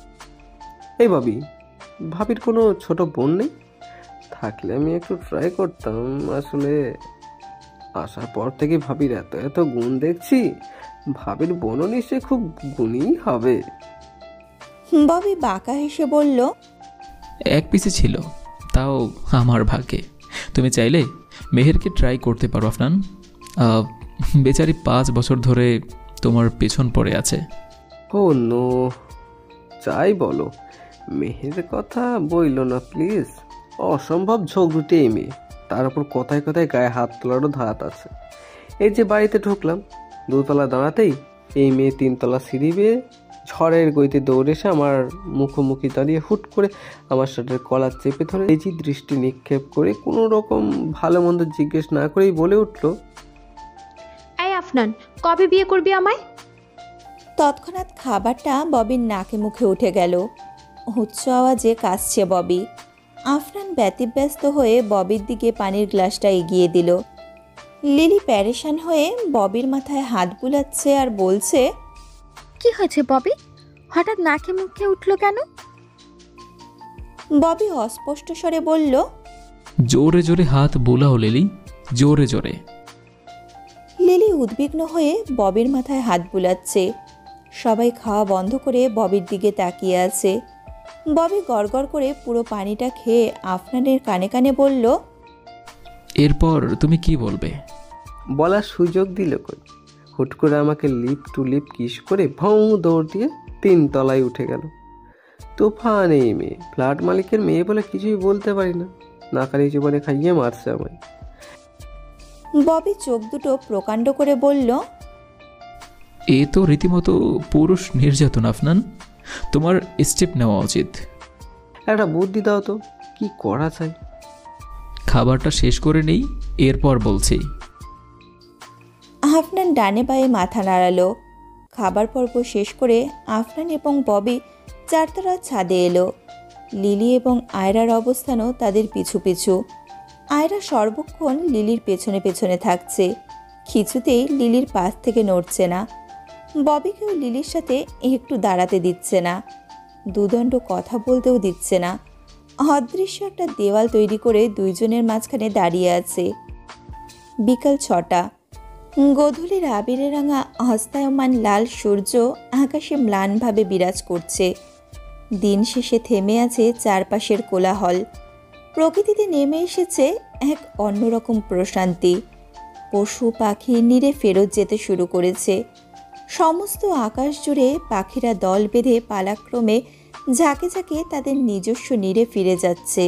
এই ভাবি, ভাবির কোনো ছোট বোন নেই? থাকলে আমি একটু ট্রাই করতাম। আসলে আসার পর থেকে ভাবির এত এত গুণ দেখছি, ভাবির বোনও নিশ্চয়ই খুব গুণী হবে। ববি বাঁকা হেসে বলল, এক পিসে ছিল, তাও আমার ভাগ্যে। তুমি চাইলে মেহেরকে ট্রাই করতে পারো আফনান। বেচারি 5 বছর ধরে তোমার পেছন পড়ে আছে। ও নো, চাই বলো, মেহের কথা বইল না প্লিজ। অসম্ভব ঝগড়ুটে এই মেয়ে, তার উপর কথায় কথায় গায়ে হাত তোলারও ধাত আছে। এই যে বাড়িতে ঢুকলাম, 2 তলা দাঁড়াতেই এই মেয়ে 3 তলা সিঁড়ি বেয়ে ঝড়ের গতিতে দৌড়ে এসে আমার মুখোমুখি দাঁড়িয়ে হুট করে আমার শার্টের কলার চেপে ধরে এই যে দৃষ্টি নিক্ষেপ করে কোনো রকম ভালো মন্দ জিজ্ঞেস না করেই বলে উঠল, এই আফনান, কবে বিয়ে করবি আমায়? তৎক্ষণাৎ খাবারটা ববির নাকে মুখে উঠে গেল। উচ্চ আওয়াজে কাশছে ববি। আফনান ব্যতিব্যস্ত হয়ে ববির দিকে পানির গ্লাসটা এগিয়ে দিল। লিলি প্যারেশান হয়ে ববির মাথায় হাত বুলাচ্ছে আর বলছে, কি হয়েছে ববি? হঠাৎ নাকে মুখে উঠলো কেন? ববি অস্পষ্ট স্বরে বলল, জোরে জোরে হাত বোলাও লিলি, জোরে জোরে। লিলি উদ্বিগ্ন হয়ে ববির মাথায় হাত বুলাচ্ছে। সবাই খাওয়া বন্ধ করে ববির দিকে তাকিয়ে আছে। ববি গড়গড় করে পুরো পানিটা খেয়ে আফনানের কানে কানে বলল, এরপর তুমি কি বলবে? বলার সুযোগ দিল কই। হুট করে আমাকে লিপ টু লিপ কিস করে ভাউ দৌড় দিয়ে 3 তলায় উঠে গেল। তুফান এই মেয়ে, ফ্ল্যাট মালিকের মেয়ে বলে কিছুই বলতে পারি না, নাকারি জীবনে খাইয়ে মারছে আমায়। ববি চোখ দুটো প্রকাণ্ড করে বলল, এ তো রীতিমতো পুরুষ নির্যাতন আফনান, তোমার স্টেপ নেওয়া উচিত। একটা বুদ্ধি দাও তো, কি করা যায়? খাবারটা শেষ করে নেই, এরপর বলছি। আফনান ডানে বায়ে মাথা নাড়ালো। খাবার পর্ব শেষ করে আফনান এবং ববি চারতলার ছাদে এলো। লিলি এবং আয়রার অবস্থানও তাদের পিছু পিছু। আয়রা সর্বক্ষণ লিলির পেছনে পেছনে থাকছে, কিছুতেই লিলির পাশ থেকে নড়ছে না। ববিকেও লিলির সাথে একটু দাঁড়াতে দিচ্ছে না, দুদণ্ড কথা বলতেও দিচ্ছে না। অদৃশ্য একটা দেওয়াল তৈরি করে দুইজনের মাঝখানে দাঁড়িয়ে আছে। বিকাল 6টা। গোধূলির আবিরে রাঙা হস্তায়মান লাল সূর্য আকাশে ম্লানভাবে বিরাজ করছে। দিন শেষে থেমে আছে চারপাশের কোলাহল। প্রকৃতিতে নেমে এসেছে এক অন্যরকম প্রশান্তি। পশু পাখি নীড়ে ফেরত যেতে শুরু করেছে। সমস্ত আকাশ জুড়ে পাখিরা দল বেঁধে পালাক্রমে ঝাঁকে ঝাঁকে তাদের নিজস্ব নীড়ে ফিরে যাচ্ছে।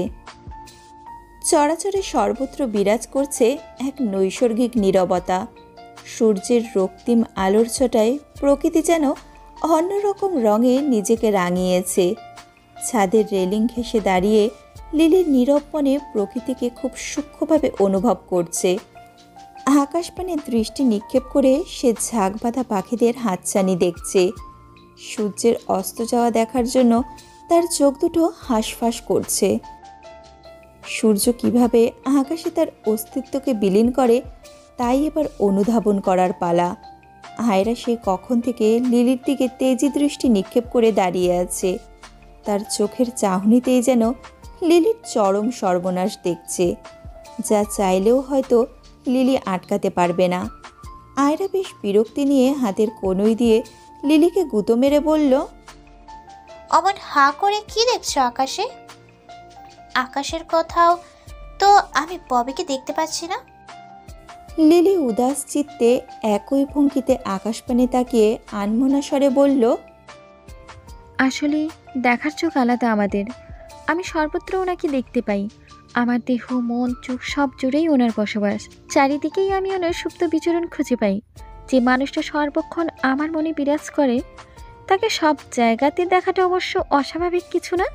চরাচরে সর্বত্র বিরাজ করছে এক নৈসর্গিক নীরবতা। সূর্যের রক্তিম আলোর ছটায় প্রকৃতি যেন অন্যরকম রঙে নিজেকে রাঙিয়েছে। ছাদের রেলিং ঘেঁষে দাঁড়িয়ে লিলির নীরব মনে প্রকৃতিকে খুব সূক্ষ্মভাবে অনুভব করছে। আকাশপানে দৃষ্টি নিক্ষেপ করে সে ঝাঁক বাঁধা পাখিদের হাতছানি দেখছে। সূর্যের অস্ত যাওয়া দেখার জন্য তার চোখ দুটো হাঁসফাঁস করছে। সূর্য কিভাবে আকাশে তার অস্তিত্বকে বিলীন করে তাই এবার অনুধাবন করার পালা। আয়রা সে কখন থেকে লিলির দিকে তেজি দৃষ্টি নিক্ষেপ করে দাঁড়িয়ে আছে। তার চোখের চাহনিতেই যেন লিলির চরম সর্বনাশ দেখছে, যা চাইলেও হয়তো লিলি আটকাতে পারবে না। আয়রা বেশ বিরক্তি নিয়ে হাতের কনুই দিয়ে লিলিকে গুঁতো মেরে বলল, অমন হা করে কি দেখছো আকাশে? আকাশের কোথাও তো আমি ববিকে দেখতে পাচ্ছি না। লিলি উদাস চিত্তে একই ভঙ্গিতে আকাশপানে তাকিয়ে আনমনা স্বরে বলল, আসলে দেখার চোখ আলাদা আমাদের। আমি সর্বত্র ওনাকে দেখতে পাই। আমার দেহ, মন, চোখ সব জুড়েই ওনার বসবাস। চারিদিকেই আমি ওনার সুপ্ত বিচরণ খুঁজে পাই। যে মানুষটা সর্বক্ষণ আমার মনে বিরাজ করে, তাকে সব জায়গাতে দেখাটা অবশ্য অস্বাভাবিক কিছু না।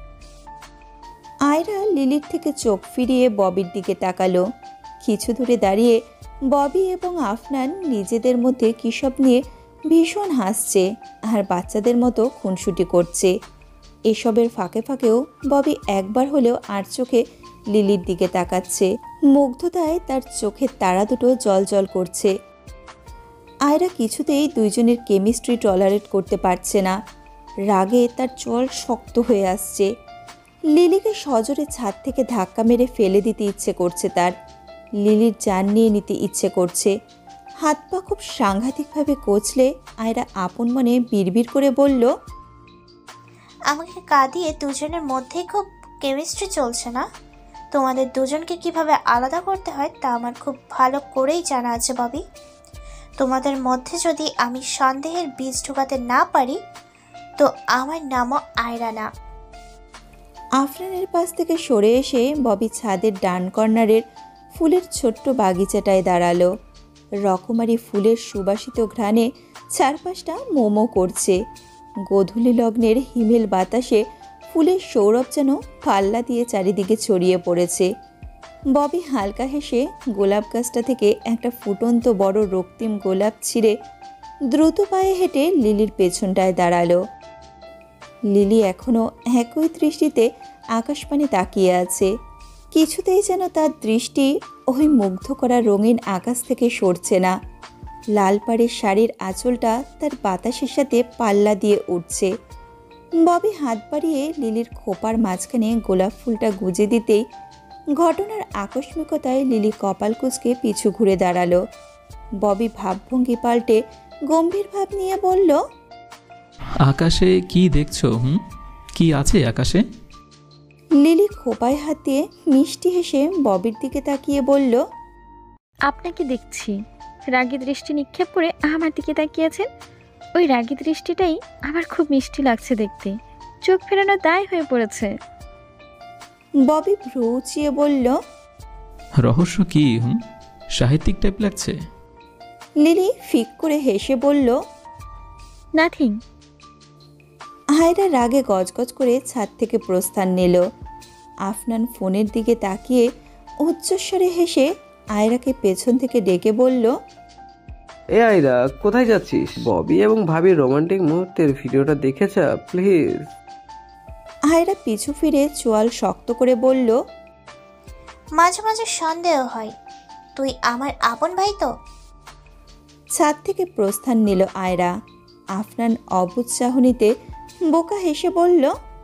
আয়রা লিলির থেকে চোখ ফিরিয়ে ববির দিকে তাকালো। কিছু দূরে দাঁড়িয়ে ববি এবং আফনান নিজেদের মধ্যে কী সব নিয়ে ভীষণ হাসছে আর বাচ্চাদের মতো খুনসুটি করছে। এসবের ফাঁকে ফাঁকেও ববি একবার হলেও আর চোখে লিলির দিকে তাকাচ্ছে। মুগ্ধতায় তার চোখের তারা দুটো জল জল করছে। আয়রা কিছুতেই দুইজনের কেমিস্ট্রি টলারেট করতে পারছে না। রাগে তার চল শক্ত হয়ে আসছে। লিলিকে সজোরে ছাদ থেকে ধাক্কা মেরে ফেলে দিতে ইচ্ছে করছে তার। লিলির জান নিয়ে নিতে ইচ্ছে করছে। হাত পা খুব সাংঘাতিকভাবে কচলে আয়রা আপন মনে বিড়বিড় করে বলল, আমাকে কাঁদিয়ে দুজনের মধ্যেই খুব কেমিস্ট্রি চলছে না। তোমাদের দুজনকে কিভাবে আলাদা করতে হয় তা আমার খুব ভালো করেই জানা আছে ববি। তোমাদের মধ্যে যদি আমি সন্দেহের বীজ ঢোকাতে না পারি তো আমার নামও আয়রা না। আফরানের পাশ থেকে সরে এসে ববি ছাদের ডান কর্নারের ফুলের ছোট্ট বাগিচাটায় দাঁড়ালো। রকমারি ফুলের সুবাসিত ঘ্রাণে চারপাশটা মোমো করছে। গোধূলি লগ্নের হিমেল বাতাসে ফুলের সৌরভ যেন পাল্লা দিয়ে চারিদিকে ছড়িয়ে পড়েছে। ববি হালকা হেসে গোলাপ গাছটা থেকে একটা ফুটন্ত বড় রক্তিম গোলাপ ছিঁড়ে দ্রুত পায়ে হেঁটে লিলির পেছনটায় দাঁড়ালো। লিলি এখনও একই দৃষ্টিতে আকাশপানে তাকিয়ে আছে। কিছুতেই যেন তার দৃষ্টি ওই মুগ্ধ করা রঙিন আকাশ থেকে সরছে না। লাল পাড়ের শাড়ির আঁচলটা তার বাতাসের সাথে পাল্লা দিয়ে উঠছে। ববি হাত বাড়িয়ে লিলির খোপার মাঝখানে গোলাপ ফুলটা গুজে দিতেই ঘটনার আকস্মিকতায় লিলি কপাল কুঁচকে পিছু ঘুরে দাঁড়ালো। ববি ভাবভঙ্গি পাল্টে গম্ভীর ভাব নিয়ে বলল, আকাশে কি দেখছো? কি আছে আকাশে? লিলি খোপায় হাত দিয়ে মিষ্টি হেসে ববির দিকে তাকিয়ে বলল, আপনাকে দেখছি। রাগী দৃষ্টি নিক্ষেপ করে আমার দিকে তাকিয়েছেন। ওই রাগী দৃষ্টিটাই আমার খুব মিষ্টি লাগছে দেখতে। চোখ ফেরানো দায় হয়ে পড়েছে। ববি ভ্রু উঁচিয়ে বলল, রহস্য কি? সাহিত্যিক টাইপ লাগছে। লিলি ফিক করে হেসে বলল, নাথিং। আয়রা রাগে গজগজ করে ছাদ থেকে প্রস্থান নিল। আফনান ফোনের দিকে তাকিয়ে উচ্চস্বরে হেসে আয়রাকে পেছন থেকে ডেকে বলল, এ আইরা, কোথায় যাচ্ছিস? ববি এবং ভাবির রোমান্টিক মুহূর্তের ভিডিওটা দেখেছা প্লিজ? আয়রা পিছু ফিরে চোয়াল শক্ত করে বলল, মাঝে মাঝে সন্দেহ হয় তুই আমার আপন ভাই তো। ছাদ থেকে প্রস্থান নিল আয়রা। আফনান অবুঝ চাহনিতে বোকা হেসে বলল,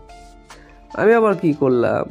আমি আবার কি করলাম?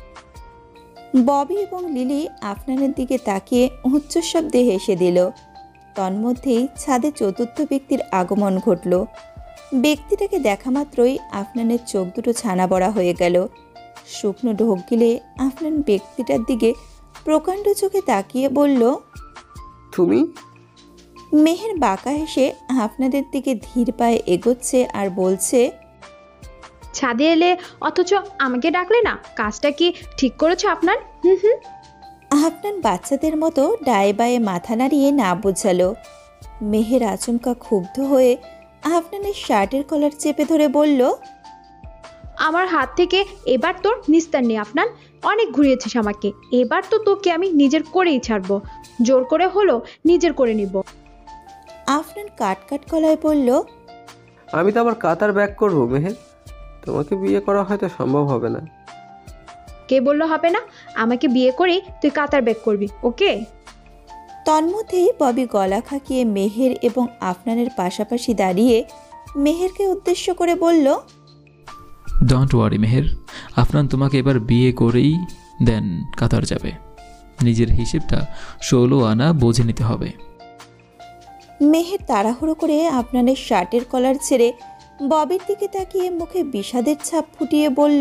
ববি এবং লিলি আফনানের দিকে তাকিয়ে উচ্চশব্দে হেসে দিল। তন্মধ্যেই ছাদে চতুর্থ ব্যক্তির আগমন ঘটল। ব্যক্তিটাকে দেখা মাত্রই আফনানের চোখ দুটো ছানা বড়া হয়ে গেল। শুকনো ঢোক গিলে আফনান ব্যক্তিটার দিকে প্রকাণ্ড চোখে তাকিয়ে বলল, তুমি? মেহের বাঁকা হেসে আফনানের দিকে ধীর পায়ে এগোচ্ছে আর বলছে, ছাদে এলে অথচ আমাকে ডাকলে না, কাজটা কি ঠিক করেছো আপনার? হুম। আফনান বাচ্চাদের মতো ডায়ে বায়ে মাথা নাড়িয়ে না বোঝালো। মেহের আচমকা ক্ষুব্ধ হয়ে আফনানের শার্টের কলার চেপে ধরে বলল, আমার হাত থেকে এবার তোর নিস্তার নেই আফনান। অনেক ঘুরিয়েছিস আমাকে, এবার তো তোকে আমি নিজের করেই ছাড়বো। জোর করে হলো নিজের করে নিব। আফনান কাট কাট গলায় বলল, আমি তো আবার কাতার ব্যাক করবো মেহের। তোমাকে বিয়ে করা হয়তো সম্ভব হবে না। কে বললো হবে না? আমাকে বিয়ে করে তুই কাতার ব্যাক করবি, ওকে? তন্মধ্যেই ববি গলা খাকিয়ে মেহের এবং আফনানের পাশাপাশি দাঁড়িয়ে মেহেরকে উদ্দেশ্য করে বলল, ডোন্ট ওয়ারি মেহের, আফনান তোমাকে এবার বিয়ে করেই দেন কাতার যাবে। নিজের হিসেবটা 16 আনা বুঝে নিতে হবে। মেহের তাড়াহুড়ো করে আফনানের শার্টের কলার ছেড়ে ববির দিকে তাকিয়ে মুখে বিষাদের ছাপ ফুটিয়ে বলল,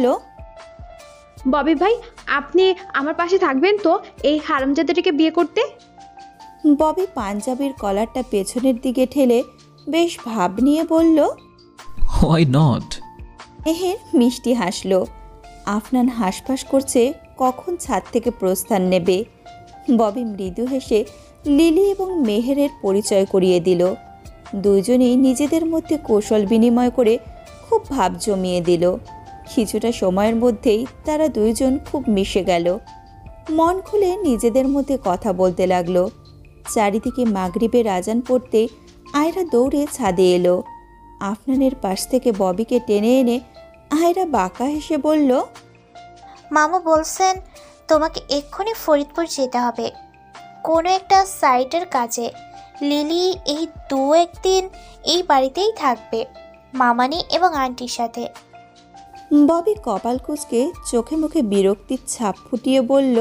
ববি ভাই, আপনি আমার পাশে থাকবেন তো এই হারামজাদাটিকে বিয়ে করতে? ববি পাঞ্জাবির কলারটা পেছনের দিকে ঠেলে বেশ ভাব নিয়ে বলল, হোয়াই নট? মেহের মিষ্টি হাসল। আফনান হাঁসফাঁস করছে কখন ছাদ থেকে প্রস্থান নেবে। ববি মৃদু হেসে লিলি এবং মেহেরের পরিচয় করিয়ে দিল। দুজনেই নিজেদের মধ্যে কৌশল বিনিময় করে খুব ভাব জমিয়ে দিল। কিছুটা সময়ের মধ্যেই তারা দুইজন খুব মিশে গেল। মন খুলে নিজেদের মধ্যে কথা বলতে লাগলো। চারিদিকে মাগরিবের আজান পড়তে আয়রা দৌড়ে ছাদে এলো। আফনানের পাশ থেকে ববিকে টেনে এনে আয়রা বাঁকা হেসে বলল, মামু বলছেন তোমাকে এক্ষুনি ফরিদপুর যেতে হবে কোনো একটা সাইটের কাজে। লিলি এই 2-1 দিন এই বাড়িতেই থাকবে মামানি এবং আন্টির সাথে। ববি কপাল কুঁচকে চোখে মুখে বিরক্তির ছাপ ফুটিয়ে বলল,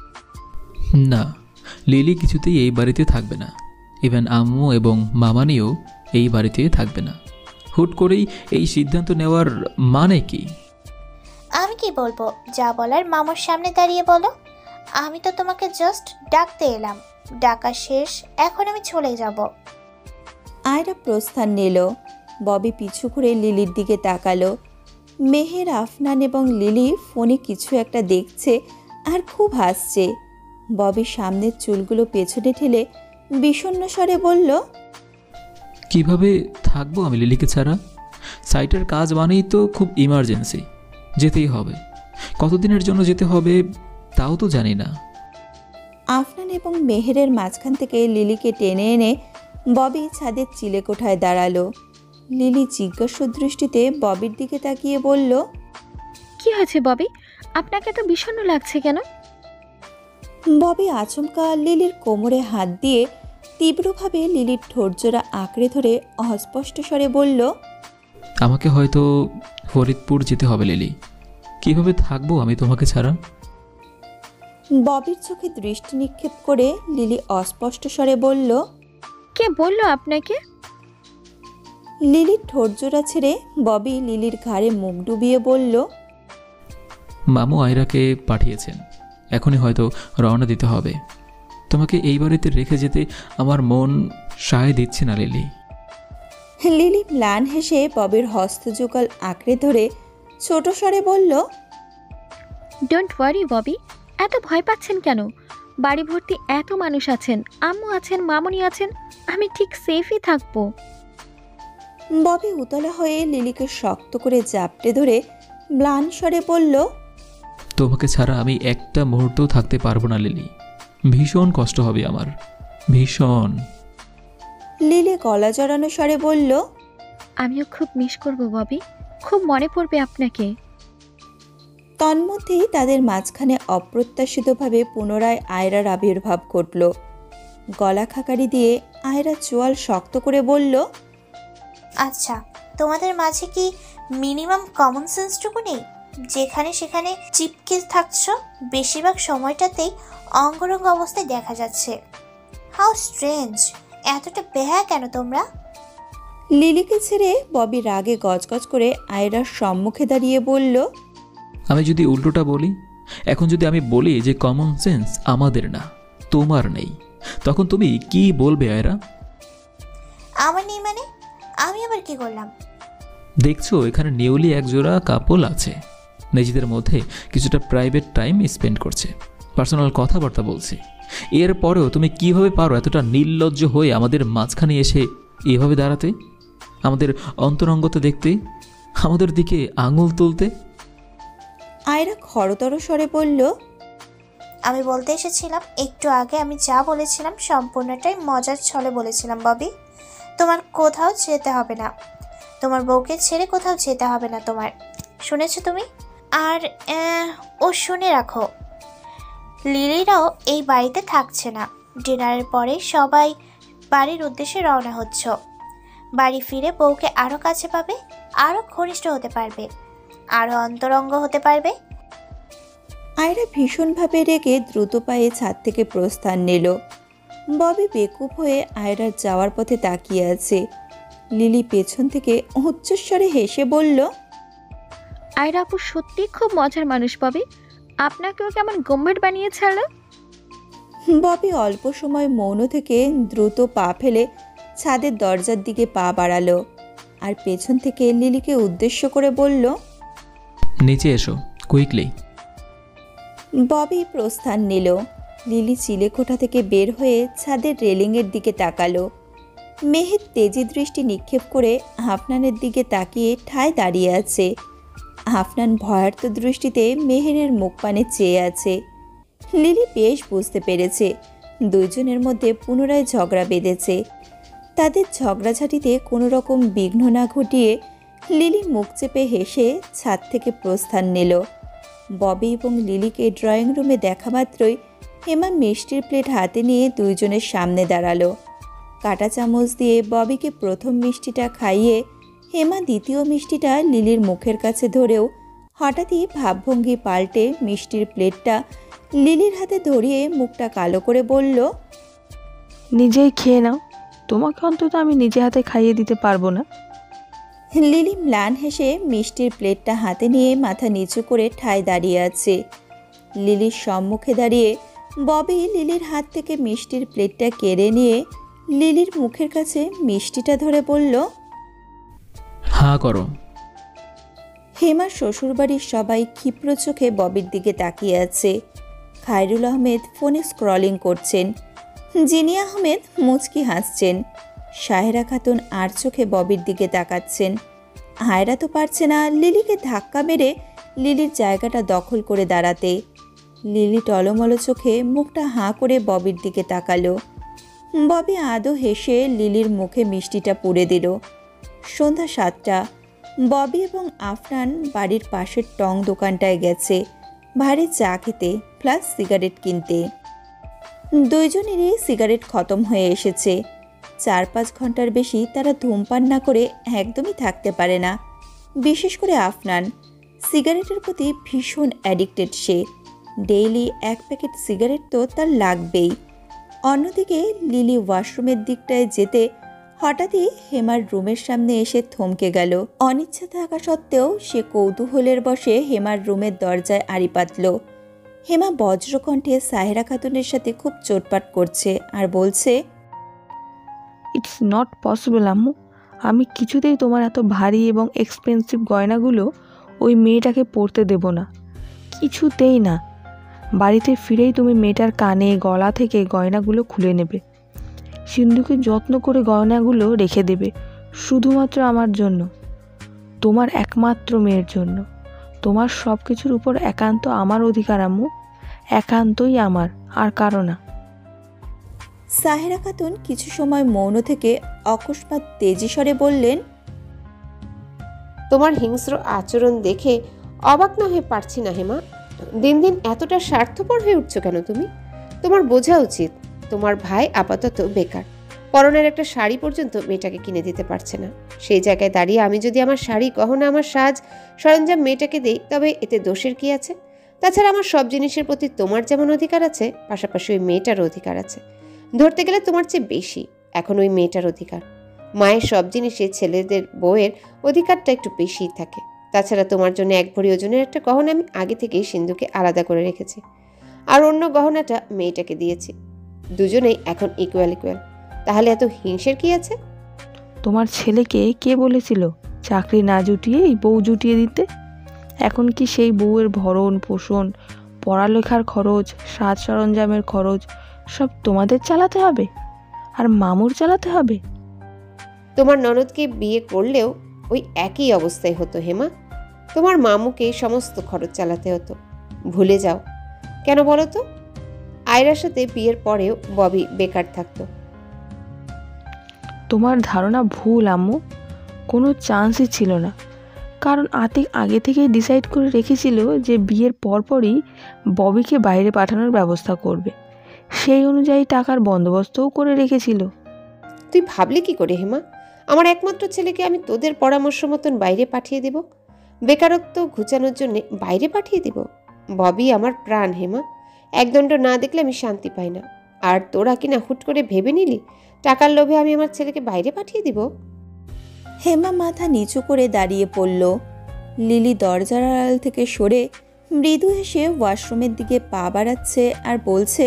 না, লিলি কিছুতেই এই বাড়িতে থাকবে না। ইভেন আম্মু এবং মামানিও এই বাড়িতে থাকবে না। হুট করেই এই সিদ্ধান্ত নেওয়ার মানে কি? আমি কি বলবো, যা বলার মামার সামনে দাঁড়িয়ে বলো। আমি তো তোমাকে জাস্ট ডাকতে এলাম, ডাকা শেষ, এখন আমি চলে যাব। আয়রা প্রস্থান নিল। ববি পিছু ঘুরে লিলির দিকে তাকালো। মেহের, আফনান এবং লিলি ফোনে কিছু একটা দেখছে আর খুব হাসছে। ববি সামনের চুলগুলো পেছনে ঠেলে বিষণ্ণ স্বরে বলল, কিভাবে থাকবো আমি লিলিকে ছাড়া? সাইটের কাজ মানেই তো খুব ইমার্জেন্সি, যেতেই হবে। কতদিনের জন্য যেতে হবে তাও তো জানি না। আফনান এবং মেহেরের মাঝখান থেকে লিলিকে টেনে এনে ববি ছাদের চিলেকোঠায় দাঁড়ালো। লিলি জিজ্ঞাসু দৃষ্টিতে ববির দিকে তাকিয়ে বলল, কি হয়েছে ববি? আপনাকে এত বিষণ্ণ লাগছে কেন? ববি আচমকা লিলির কোমরে হাত দিয়ে তীব্রভাবে লিলির ঠোঁটজোড়া আঁকড়ে ধরে অস্পষ্ট স্বরে বলল, আমাকে হয়তো ফরিদপুর যেতে হবে লিলি। কিভাবে থাকবো আমি তোমাকে ছাড়া? ববির চোখে দৃষ্টি নিক্ষেপ করে লিলি অস্পষ্ট স্বরে বলল, কে বলল আপনাকে? লিলির ঠোঁটজোড়া ছেড়ে ববি লিলির ঘাড়ে মুখ ডুবিয়ে বলল, মামু আয়রাকে পাঠিয়েছেন, এখনই হয়তো রওনা দিতে হবে। তোমাকে এই বাড়িতে রেখে যেতে আমার মন সায় দিচ্ছে না লিলি। লিলি ম্লান হেসে ববির হস্তযুগল আঁকড়ে ধরে ছোট স্বরে বলল, ডোন্ট ওয়ারি ববি, এত ভয় পাচ্ছেন কেন? বাড়ি ভর্তি এত মানুষ আছেন, আম্মু আছেন, মামুনি আছেন, আমি ঠিক সেফই থাকবো। ববি উতলা হয়ে লিলিকে শক্ত করে জাপটে ধরে ম্লান স্বরে বলল, তোমাকে ছাড়া আমি একটা মুহূর্তও থাকতে পারবো না লিলি। ভীষণ কষ্ট হবে আমার, ভীষণ। লিলি গলা জড়ানো স্বরে বলল, আমিও খুব মিস করব ববি, খুব মনে পড়বে আপনাকে। তন্মধ্যেই তাদের মাঝখানে অপ্রত্যাশিতভাবে পুনরায় আয়রার আবির্ভাব ঘটল। গলা খাকারি দিয়ে আয়রা চোয়াল শক্ত করে বলল, আচ্ছা, তোমাদের মাঝে কি মিনিমাম কমন সেন্সটুকু নেই? যেখানে সেখানে চিপকে থাকছো, বেশিরভাগ সময়টাতেই অঙ্গরঙ্গ অবস্থায় দেখা যাচ্ছে। How strange! এতটা বেহায়া কেন তোমরা? লিলিকে ছেড়ে ববি রাগে গজগজ করে আয়রার সম্মুখে দাঁড়িয়ে বলল, আমি যদি উল্টোটা বলি, এখন যদি আমি বলি যে কমন সেন্স আমাদের না, তোমার নেই, তখন তুমি কি বলবে আয়রা? আমার নেই মানে? আমি আবার কি করলাম? দেখছো এখানে নিউলি একজোড়া কাপল আছে, নিজেদের মধ্যে কিছুটা প্রাইভেট টাইম স্পেন্ড করছে, পার্সোনাল কথাবার্তা বলছে। এরপরেও তুমি কিভাবে পারো এতটা নির্লজ্জ হয়ে আমাদের মাঝখানে এসে এভাবে দাঁড়াতে, আমাদের অন্তরঙ্গতা দেখতে, আমাদের দিকে আঙুল তুলতে? আয়রা খরতর স্বরে বলল, আমি বলতে এসেছিলাম, একটু আগে আমি যা বলেছিলাম সম্পূর্ণটাই মজার ছলে বলেছিলাম ববি। তোমার কোথাও যেতে হবে না, তোমার বউকে ছেড়ে কোথাও যেতে হবে না তোমার, শুনেছো তুমি? আর ও শুনে রাখো, লিলিরাও এই বাড়িতে থাকছে না। ডিনারের পরে সবাই বাড়ির উদ্দেশ্যে রওনা হচ্ছ। বাড়ি ফিরে বউকে আরও কাছে পাবে, আরও ঘনিষ্ঠ হতে পারবে, আরও অন্তরঙ্গ হতে পারবে। আয়রা ভীষণভাবে রেগে দ্রুত পায়ে ছাদ থেকে প্রস্থান নিল। ববি বেকুব হয়ে আয়রার যাওয়ার পথে তাকিয়ে আছে। লিলি পেছন থেকে উচ্চস্বরে হেসে বলল, আয়রা আপু সত্যি খুব মজার মানুষ ববি, আপনাকেও কেমন গম্ভীর বানিয়ে ছাড়লো। ববি অল্প সময় মৌন থেকে দ্রুত পা ফেলে ছাদের দরজার দিকে পা বাড়ালো আর পেছন থেকে লিলিকে উদ্দেশ্য করে বলল, নিচে এসো কুইকলি। ববি প্রস্থান নিল। লিলি চিলেকোঠা থেকে বের হয়ে ছাদের রেলিংয়ের দিকে তাকালো। মেহের তেজি দৃষ্টি নিক্ষেপ করে আফনানের দিকে তাকিয়ে ঠায় দাঁড়িয়ে আছে। আফনান ভয়ার্ত দৃষ্টিতে মেহেরের মুখ পানে চেয়ে আছে। লিলি বেশ বুঝতে পেরেছে দুইজনের মধ্যে পুনরায় ঝগড়া বেঁধেছে। তাদের ঝগড়াঝাটিতে কোনো রকম বিঘ্ন না ঘটিয়ে লিলি মুখ চেপে হেসে ছাদ থেকে প্রস্থান নিল। ববি এবং লিলিকে ড্রয়িং রুমে দেখা মাত্রই হেমা মিষ্টির প্লেট হাতে নিয়ে দুইজনের সামনে দাঁড়ালো। কাঁটা চামচ দিয়ে ববিকে প্রথম মিষ্টিটা খাইয়ে হেমা দ্বিতীয় মিষ্টিটা লিলির মুখের কাছে ধরেও হঠাৎই ভাবভঙ্গি পাল্টে মিষ্টির প্লেটটা লিলির হাতে ধরিয়ে মুখটা কালো করে বলল, নিজেই খেয়ে নাও, তোমাকে অন্তত আমি নিজে হাতে খাইয়ে দিতে পারবো না। লিলি ম্লান হেসে মিষ্টির প্লেটটা হাতে নিয়ে মাথা নিচু করে ঠায় দাঁড়িয়ে আছে। লিলির সম্মুখে দাঁড়িয়ে ববি লিলির হাত থেকে মিষ্টির প্লেটটা কেড়ে নিয়ে লিলির মুখের কাছে মিষ্টিটা ধরে বলল, হাঁ করো। হেমার শ্বশুরবাড়ির সবাই ক্ষিপ্র চোখে ববির দিকে তাকিয়ে আছে। খায়রুল আহমেদ ফোনে স্ক্রলিং করছেন। জিনিয়া আহমেদ মুচকি হাসছেন। সাহেরা খাতুন আর চোখে ববির দিকে তাকাচ্ছেন। আয়রা তো পারছে না লিলিকে ধাক্কা মেরে লিলির জায়গাটা দখল করে দাঁড়াতে। লিলি টলমল চোখে মুখটা হাঁ করে ববির দিকে তাকালো। ববি আদো হেসে লিলির মুখে মিষ্টিটা পুড়ে দিল। সন্ধ্যা 7টা। ববি এবং আফনান বাড়ির পাশের টং দোকানটায় গেছে ভারী চা খেতে প্লাস সিগারেট কিনতে। দুইজনেরই সিগারেট খতম হয়ে এসেছে। 4-5 ঘন্টার বেশি তারা ধূমপান না করে একদমই থাকতে পারে না। বিশেষ করে আফনান সিগারেটের প্রতি ভীষণ অ্যাডিক্টেড সে। ডেইলি 1 প্যাকেট সিগারেট তো তার লাগবেই। অন্যদিকে লিলি ওয়াশরুমের দিকটায় যেতে হঠাৎই হেমার রুমের সামনে এসে থমকে গেল। অনিচ্ছা থাকা সত্ত্বেও সে কৌতূহলের বশে হেমার রুমের দরজায় আড়ি পাতল। হেমা বজ্রকণ্ঠে সাহেরা খাতুনের সাথে খুব চোটপাট করছে আর বলছে, ইটস নট পসিবল আম্মু, আমি কিছুতেই তোমার এত ভারী এবং এক্সপেন্সিভ গয়নাগুলো ওই মেয়েটাকে পরতে দেব না, কিছুতেই না। বাড়িতে ফিরেই তুমি মেয়েটার কানে গলা থেকে গয়নাগুলো খুলে নেবে, সিন্ধুকে যত্ন করে গয়নাগুলো রেখে দেবে, শুধুমাত্র আমার জন্য, তোমার একমাত্র মেয়ের জন্য। তোমার সব কিছুর উপর একান্ত আমার অধিকার আম্মু, একান্তই আমার, আর কারো না। সাহেরা খাতুন কিছু সময় মৌন থেকে অকস্মাৎ তেজি স্বরে বললেন, তোমার হিংস্র আচরণ দেখে অবাক না হয়ে পারছি না হেমা। দিন দিন এতটা স্বার্থপর হয়ে উঠছো কেন তুমি? তোমার বোঝা উচিত তোমার ভাই আপাতত বেকার, পরনের একটা শাড়ি পর্যন্ত মেয়েটাকে কিনে দিতে পারছে না। সেই জায়গায় দাঁড়িয়ে আমি যদি আমার শাড়ি, গহনা, আমার সাজ সরঞ্জাম মেয়েটাকে দেই, তবে এতে দোষের কি আছে? তাছাড়া আমার সব জিনিসের প্রতি তোমার যেমন অধিকার আছে, পাশাপাশি ওই মেয়েটারও অধিকার আছে। ধরতে গেলে তোমার চেয়ে বেশি এখন ওই মেয়েটার অধিকার। মায়ের সব জিনিসে ছেলেদের বউয়ের অধিকারটা একটু বেশিই থাকে। তাছাড়া তোমার জন্য 1 ভরি ওজনের একটা গহনা আমি আগে থেকেই সিন্ধুকে আলাদা করে রেখেছি, আর অন্য গহনাটা মেয়েটাকে দিয়েছি। দুজনেই এখন ইকুয়াল। তাহলে এত হিংসের কি আছে? তোমার ছেলেকে কে বলেছিল চাকরি না জুটিয়ে এই বউ জুটিয়ে দিতে? এখন কি সেই বউয়ের ভরণ পোষণ, পড়ালেখার খরচ, সাজ সরঞ্জামের খরচ সব তোমাদের চালাতে হবে, আর মামুর চালাতে হবে? তোমার ননদকে বিয়ে করলেও ওই একই অবস্থায় হতো হেমা। তোমার মামুকে সমস্ত খরচ চালাতে হতো। ভুলে যাও কেন বলো তো? আয়রার সাথে বিয়ের পরেও ববি বেকার থাকতো। তোমার ধারণা ভুল আম্মু, কোনো চান্সই ছিল না। কারণ আগে থেকেই ডিসাইড করে রেখেছিল যে বিয়ের পরপরই ববিকে বাইরে পাঠানোর ব্যবস্থা করবে। সেই অনুযায়ী টাকার বন্দোবস্তও করে রেখেছিল। তুই ভাবলি কি করে হেমা আমার একমাত্র ছেলেকে আমি তোদের পরামর্শ মতন বাইরে পাঠিয়ে দেব? বেকারত্ব ঘুচানোর জন্য বাইরে পাঠিয়ে দেব? ববি আমার প্রাণ হেমা, একদণ্ড না দেখলে আমি শান্তি পাই না। আর তোরা কিনা হুট করে ভেবে নিলি টাকার লোভে আমি আমার ছেলেকে বাইরে পাঠিয়ে দিব? হেমা মাথা নিচু করে দাঁড়িয়ে পড়ল। লিলি দরজার আড়াল থেকে সরে মৃদু হেসে ওয়াশরুমের দিকে পা বাড়াচ্ছে আর বলছে,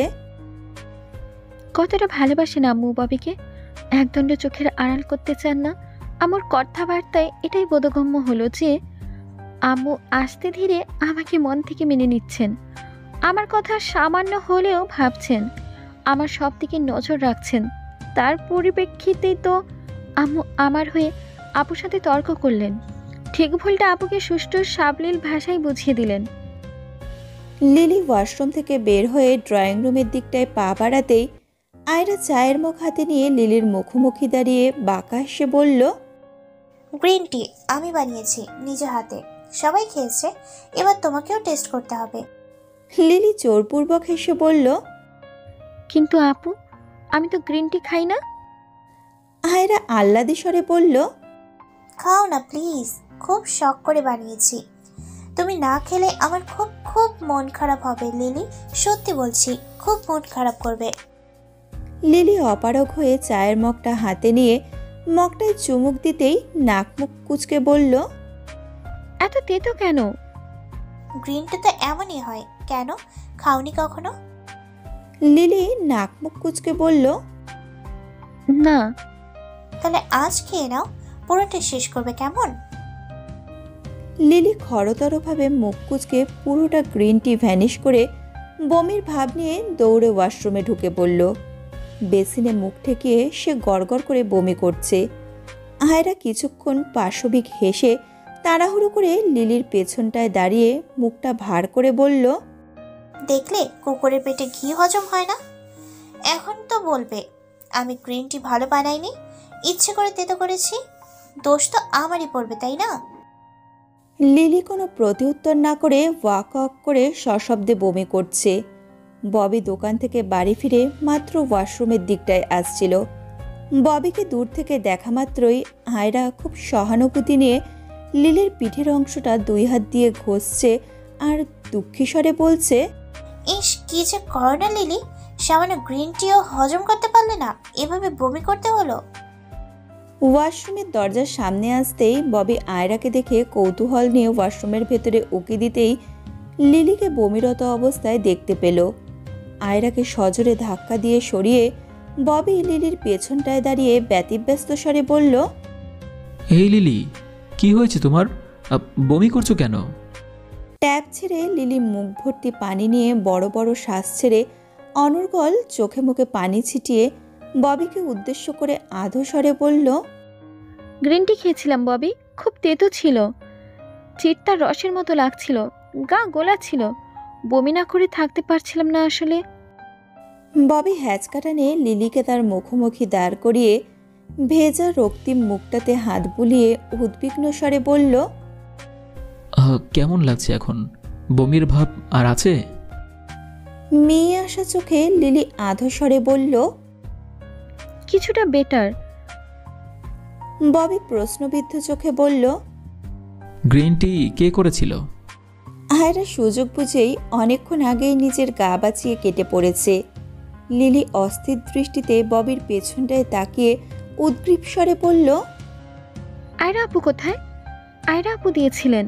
কতটা ভালোবাসেন আম্মু ববিকে, একদণ্ড চোখের আড়াল করতে চান না। আমার কথাবার্তায় এটাই বোধগম্য হলো যে আম্মু আস্তে ধীরে আমাকে মন থেকে মেনে নিচ্ছেন, আমার কথা সামান্য হলেও ভাবছেন, আমার সব দিকে নজর রাখছেন। তার পরিপ্রেক্ষিতেই তো আম্মু আমার হয়ে আপুর সাথে তর্ক করলেন, ঠিক ভুলটা আপুকে সুষ্ঠু সাবলীল ভাষায় বুঝিয়ে দিলেন। লিলি ওয়াশরুম থেকে বের হয়ে ড্রয়িং রুমের দিকটায় পা বাড়াতেই আয়রা চায়ের মুখ হাতে নিয়ে লিলির মুখোমুখি দাঁড়িয়ে বাঁকা হেসে বলল, গ্রিন টি আমি বানিয়েছি নিজে হাতে, সবাই খেয়েছে, এবার তোমাকেও টেস্ট করতে হবে। লিলি জোরপূর্বক হেসে বলল, কিন্তু আপু আমি তো গ্রিন টি খাই না। আয়রা আহ্লাদে স্বরে বলল, খাও না প্লিজ, খুব শখ করে বানিয়েছি। তুমি না খেলে আমার খুব খুব মন খারাপ হবে লিলি, সত্যি বলছি, খুব মন খারাপ করবে। লিলি অপারগ হয়ে চায়ের মগটা হাতে নিয়ে মগটায় চুমুক দিতেই নাক মুখ কুচকে বলল, এত তেতো কেন? গ্রিন টি তো এমনই হয়, কেন খাওনি কখনো? লিলি নাক মুখ কুচকে বলল, না। তাহলে আজ খেয়ে নাও, পুরোটা শেষ করবে কেমন? লিলি খরতরভাবে মুখ কুচকে পুরোটা গ্রিন টি ভ্যানিশ করে বমির ভাব নিয়ে দৌড়ে ওয়াশরুমে ঢুকে পড়ল। বেসিনে মুখ ঠেকিয়ে সে গড়গড় করে বমি করছে। আয়রা কিছুক্ষণ পাশবিক হেসে তাড়াহুড়ো করে লিলির পেছনটায় দাঁড়িয়ে মুখটা ভার করে বলল, দেখলে কুকুরের পেটে ঘি হজম হয় না? এখন তো বলবে আমি গ্রিন টি ভালো বানাইনি, ইচ্ছে করে তেতো করেছি, দোষ তো আমারই পড়বে তাই না? লিলি কোনো প্রতিউত্তর না করে ওয়াক করে সশব্দে বমি করছে। ববি দোকান থেকে বাড়ি ফিরে মাত্র ওয়াশরুমের দিকটায় আসছিল। ববিকে দূর থেকে দেখা মাত্রই আয়রা খুব সহানুভূতি নিয়ে লিলির পিঠের অংশটা 2 হাত দিয়ে ঘষছে আর দুঃখী স্বরে বলছে, ইস কি যে করো না লিলি, সামান্য গ্রিন টিও হজম করতে পারলে না, এভাবে বমি করতে হলো। ওয়াশরুমের দরজার সামনে আসতেই ববি আয়রাকে দেখে কৌতূহল নিয়ে ওয়াশরুমের ভেতরে উকি দিতেই লিলিকে বমিরত অবস্থায় দেখতে পেল। আয়রাকে সজোরে ধাক্কা দিয়ে সরিয়ে ববি লিলির পেছনটায় দাঁড়িয়ে ব্যতিব্যস্ত স্বরে বলল, এই লিলি, কি হয়েছে তোমার? বমি করছো কেন? ট্যাপ ছেড়ে লিলি মুখ ভর্তি পানি নিয়ে বড় বড় শ্বাস ছেড়ে অনর্গল চোখে মুখে পানি ছিটিয়ে ববিকে উদ্দেশ্য করে আধো স্বরে বলল, গ্রিন টি খেয়েছিলাম ববি, খুব তেতো ছিল, চিটটা রসের মতো লাগছিল, গা গোলা ছিল, বমি না করে থাকতে পারছিলাম না আসলে। ববি হ্যাচকা টানে লিলিকে তার মুখোমুখি দাঁড় করিয়ে ভেজা রক্তিম মুখটাতে হাত বুলিয়ে উদ্বিগ্ন স্বরে বলল, কেমন লাগছে এখন? বমির ভাব আর আছে? মেয়ে আসা চোখে লিলি আধো স্বরে বলল, কিছুটা বেটার। ববি প্রশ্নবিদ্ধ চোখে বলল, গ্রিন টি কে করেছিল? আয়রা সুযোগ বুঝেই অনেকক্ষণ আগেই নিজের গা বাঁচিয়ে কেটে পড়েছে। লিলি অস্থির দৃষ্টিতে ববির পেছনটায় তাকিয়ে উদ্গ্রীব স্বরে বলল, আয়রা আপু কোথায়? আয়রা আপু দিয়েছিলেন।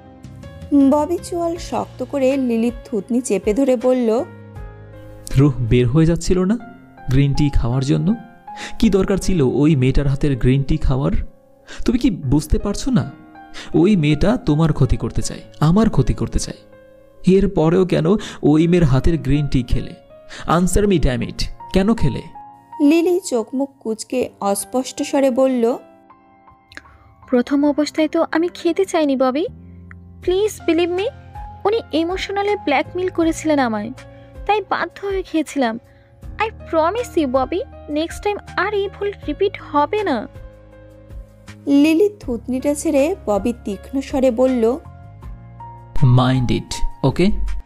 ববি চোয়াল শক্ত করে লিলির থুতনি চেপে ধরে বলল, রুহ বের হয়ে যাচ্ছিল না গ্রিন টি খাওয়ার জন্য? কি দরকার ছিল ওই মেয়েটার হাতের গ্রিন টি খাওয়ার? তুমি কি বুঝতে পারছো না? ওই মেয়েটা তোমার ক্ষতি করতে চায়, আমার ক্ষতি করতে চায়। এর পরেও কেন ওই মেয়ের হাতের গ্রিন টি খেলে? আনসার মি ড্যাম ইট, কেন খেলে? লিলি চোখ মুখ কুঁচকে অস্পষ্ট স্বরে বলল, প্রথম অবস্থায় তো আমি খেতে চাইনি ববি, প্লিজ বিলিভ মি। উনি ইমোশনালি ব্ল্যাকমেল করেছিলেন আমায়, তাই বাধ্য হয়ে খেয়েছিলাম। I promise you Bobby, next time আর এই ভুল রিপিট হবে না। লিলি থুতনিটা ছেড়ে ববি তীক্ষ্ণ স্বরে বলল, মাইন্ড ইট, ওকে?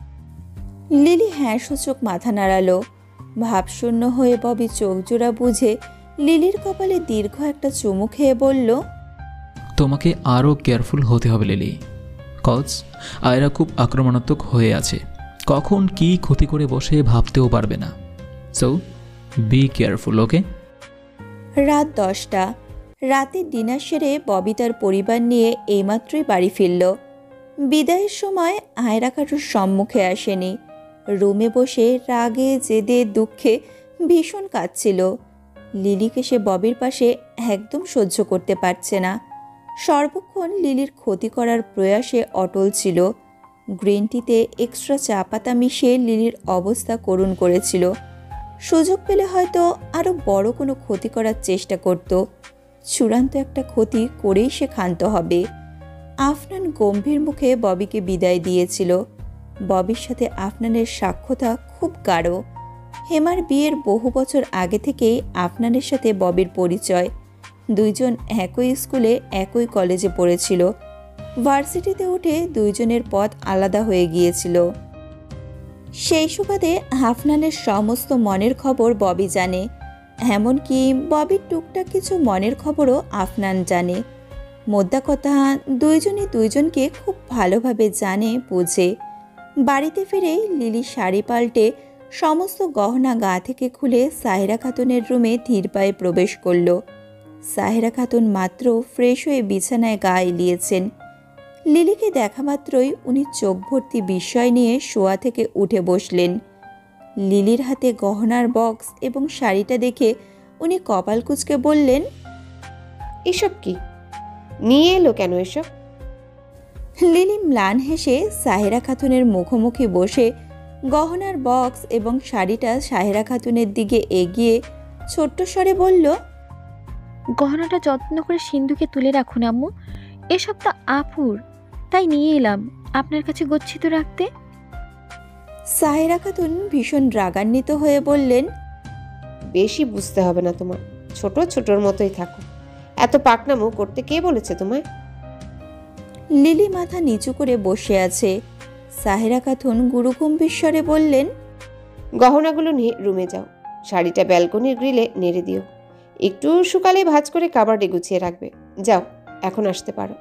লিলি হ্যাঁ সূচক মাথা নাড়ালো। ভাবশূন্য হয়ে ববি চোখ জোড়া বুঝে লিলির কপালে দীর্ঘ একটা চুমু খেয়ে বলল, তোমাকে আরও কেয়ারফুল হতে হবে লিলি, কজ আয়রা খুব আক্রমণাত্মক হয়ে আছে। কখন কি ক্ষতি করে বসে ভাবতেও পারবে না। So be careful, okay? রাত 10টা। রাতে ডিনার সেরে ববি তার পরিবার নিয়ে এইমাত্রই বাড়ি ফিরল। বিদায়ের সময় আয়রা কারুর সম্মুখে আসেনি। রুমে বসে রাগে জেদে দুঃখে ভীষণ কাঁদছিল। লিলিকে সে ববির পাশে একদম সহ্য করতে পারছে না। সর্বক্ষণ লিলির ক্ষতি করার প্রয়াসে অটল ছিল। গ্রিন টিতে এক্সট্রা চা পাতা মিশিয়ে লিলির অবস্থা করুণ করেছিল। সুযোগ পেলে হয়তো আরও বড় কোনো ক্ষতি করার চেষ্টা করত। চূড়ান্ত একটা ক্ষতি করেই সে ক্ষান্ত হবে। আফনান গম্ভীর মুখে ববিকে বিদায় দিয়েছিল। ববির সাথে আফনানের সাক্ষ্যতা খুব গাঢ়। হেমার বিয়ের বহু বছর আগে থেকেই আফনানের সাথে ববির পরিচয়। দুইজন একই স্কুলে একই কলেজে পড়েছিল। ভার্সিটিতে উঠে দুইজনের পথ আলাদা হয়ে গিয়েছিল। সেই সুবাদে আফনানের সমস্ত মনের খবর ববি জানে। এমনকি ববির টুকটাক কিছু মনের খবরও আফনান জানে। মোদ্দা কথা, দুইজনই দুইজনকে খুব ভালোভাবে জানে, বোঝে। বাড়িতে ফিরেই লিলি শাড়ি পাল্টে সমস্ত গহনা গা থেকে খুলে সাহেরা খাতুনের রুমে ধীর পায়ে প্রবেশ করল। সাহেরা খাতুন মাত্র ফ্রেশ হয়ে বিছানায় গা এলিয়েছেন। লিলিকে দেখা মাত্রই উনি চোখ ভর্তি বিস্ময় নিয়ে শোয়া থেকে উঠে বসলেন। লিলির হাতে গহনার বক্স এবং শাড়িটা দেখে উনি কপাল কুঁচকে বললেন, এসব কি নিয়ে এলো কেন এসব? লিলি ম্লান হেসে সাহেরা খাতুনের মুখোমুখি বসে গহনার বক্স এবং শাড়িটা সাহেরা খাতুনের দিকে এগিয়ে ছোট্ট স্বরে বলল, গহনাটা যত্ন করে সিন্ধুকে তুলে রাখুন আম্মু, এসব তো আপুর, তাই নিয়ে এলাম আপনার কাছে গচ্ছিত রাখতে। সাহেরা খাতুন ভীষণ রাগান্বিত হয়ে বললেন, বেশি বুঝতে হবে না তোমার, ছোট ছোটর মতোই থাকো। এত পাকনামো করতে কে বলেছে তোমায়? লিলি মাথা নিচু করে বসে আছে। সাহেরা খাতুন গুরুগম্ভীর স্বরে বললেন, গহনাগুলো নিয়ে রুমে যাও, শাড়িটা ব্যালকনির গ্রিলে নেড়ে দিও, একটু শুকালে ভাঁজ করে কাবার্ডে গুছিয়ে রাখবে। যাও, এখন আসতে পারো।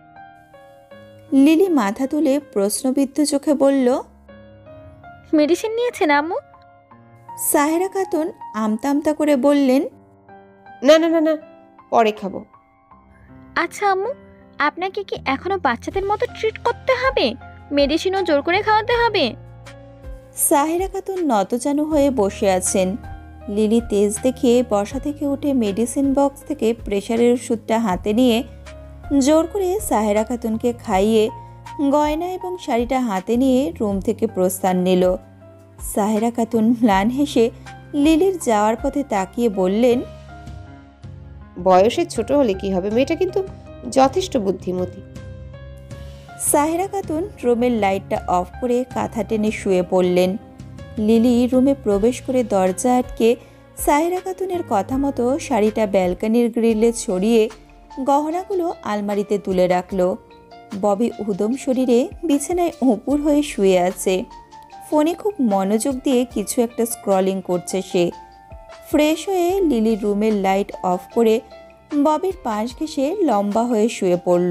লিলি মাথা তুলে প্রশ্নবিদ্ধ চোখে বলল, মেডিসিন নিয়েছেন আম্মু? সাহেরা খাতুন আমতা আমতা করে বললেন, না না না না, পরে খাবো। আচ্ছা আম্মু, আপনাকে কি এখনো বাচ্চাদের মতো ট্রিট করতে হবে? মেডিসিনও জোর করে খাওয়াতে হবে? সাহেরা খাতুন নতজানু হয়ে বসে আছেন। লিলি তেজ দেখিয়ে বসা থেকে উঠে মেডিসিন বক্স থেকে প্রেশারের ওষুধটা হাতে নিয়ে জোর করে সাহেরা খাতুনকে খাইয়ে গয়না এবং শাড়িটা হাতে নিয়ে রুম থেকে প্রস্থান নিল। সাহেরা খাতুন ম্লান হেসে লিলির যাওয়ার পথে তাকিয়ে বললেন, বয়সে ছোট হলে কি হবে, মেয়েটা কিন্তু যথেষ্ট বুদ্ধিমতী। সাহেরা খাতুন রুমের লাইটটা অফ করে কাঁথা টেনে শুয়ে পড়লেন। লিলি রুমে প্রবেশ করে দরজা আটকে সাহেরা খাতুনের কথা মতো শাড়িটা ব্যালকনির গ্রিলে ছড়িয়ে গহনাগুলো আলমারিতে তুলে রাখলো। ববি উদম শরীরে বিছানায় উপুর হয়ে শুয়ে আছে। ফোনে খুব মনোযোগ দিয়ে কিছু একটা স্ক্রলিং করছে সে। ফ্রেশ হয়ে লিলির রুমের লাইট অফ করে ববির পাশ ঘেঁষে লম্বা হয়ে শুয়ে পড়ল।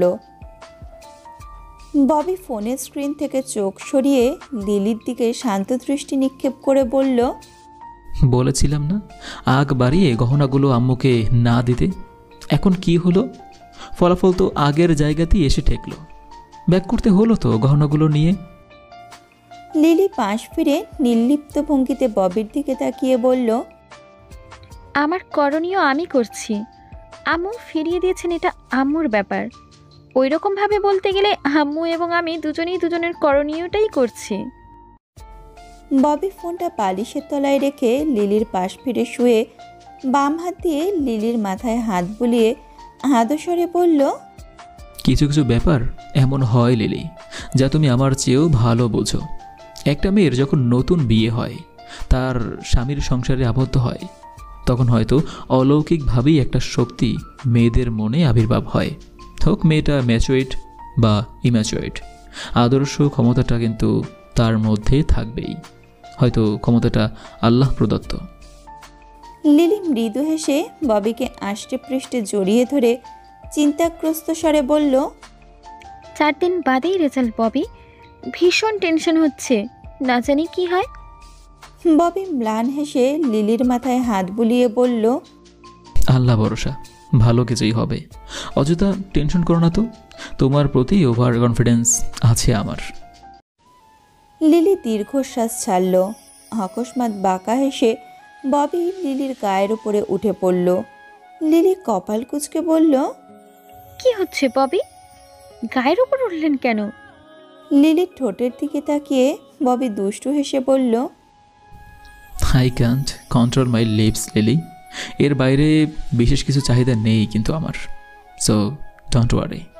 ববি ফোনের স্ক্রিন থেকে চোখ সরিয়ে লিলির দিকে শান্ত দৃষ্টি নিক্ষেপ করে বলল, বলেছিলাম না আগ বাড়িয়ে গহনাগুলো আম্মুকে না দিতে। এখন কি হলো? ফলাফল তো আগের জায়গাতেই এসে ঠেকলো। ব্যাক করতে হলো তো গহনাগুলো নিয়ে। লিলি পাশ ফিরে নির্লিপ্ত ভঙ্গিতে ববির দিকে তাকিয়ে বলল, আমার করণীয় আমি করছি। আম্মু ফিরিয়ে দিয়েছেন, এটা আম্মুর ব্যাপার। ওই রকমভাবে বলতে গেলে আম্মু এবং আমি দুজনেই দুজনের করণীয়টাই করছি। ববি ফোনটা বালিশের তলায় রেখে লিলির পাশ ফিরে শুয়ে বাম হাত দিয়ে লিলির মাথায় হাত বুলিয়ে আদস্বরে বলল, কিছু কিছু ব্যাপার এমন হয় লিলি, যা তুমি আমার চেয়েও ভালো বোঝো। একটা মেয়ের যখন নতুন বিয়ে হয়, তার স্বামীর সংসারে আবদ্ধ হয়, তখন হয়তো অলৌকিকভাবেই একটা শক্তি মেয়েদের মনে আবির্ভাব হয়। হোক মেয়েটা ম্যাচুয়েড বা ইম্যাচুয়েড, আদর্শ ক্ষমতাটা কিন্তু তার মধ্যে থাকবেই। হয়তো ক্ষমতাটা আল্লাহ প্রদত্ত। লিলি মৃদু হেসে ববিকে আষ্টে পৃষ্ঠে জড়িয়ে ধরে চিন্তাগ্রস্ত স্বরে বলল, 4 দিন বাদেই রেজাল্ট ববি। ভীষণ টেনশন হচ্ছে, না জানি কি হয়। ববি ম্লান হেসে লিলির মাথায় হাত বুলিয়ে বলল, আল্লাহ ভরসা, ভালো কিছুই হবে। অযথা টেনশন করো না তো, তোমার প্রতি ওভার কনফিডেন্স আছে আমার। লিলি দীর্ঘশ্বাস ছাড়ল। অকস্মাৎ বাঁকা হেসে ববি লিলির গায়ের উপরে উঠে পড়ল। লিলি কপাল কুঁচকে বলল, কি হচ্ছে ববি? গায়ের উপর উঠলেন কেন? লিলির ঠোঁটের দিকে তাকিয়ে ববি দুষ্টু হেসে বলল, I can't control my lips Lily. এর বাইরে বিশেষ কিছু চাহিদা নেই কিন্তু আমার, সো ডোন্ট ওয়ারি।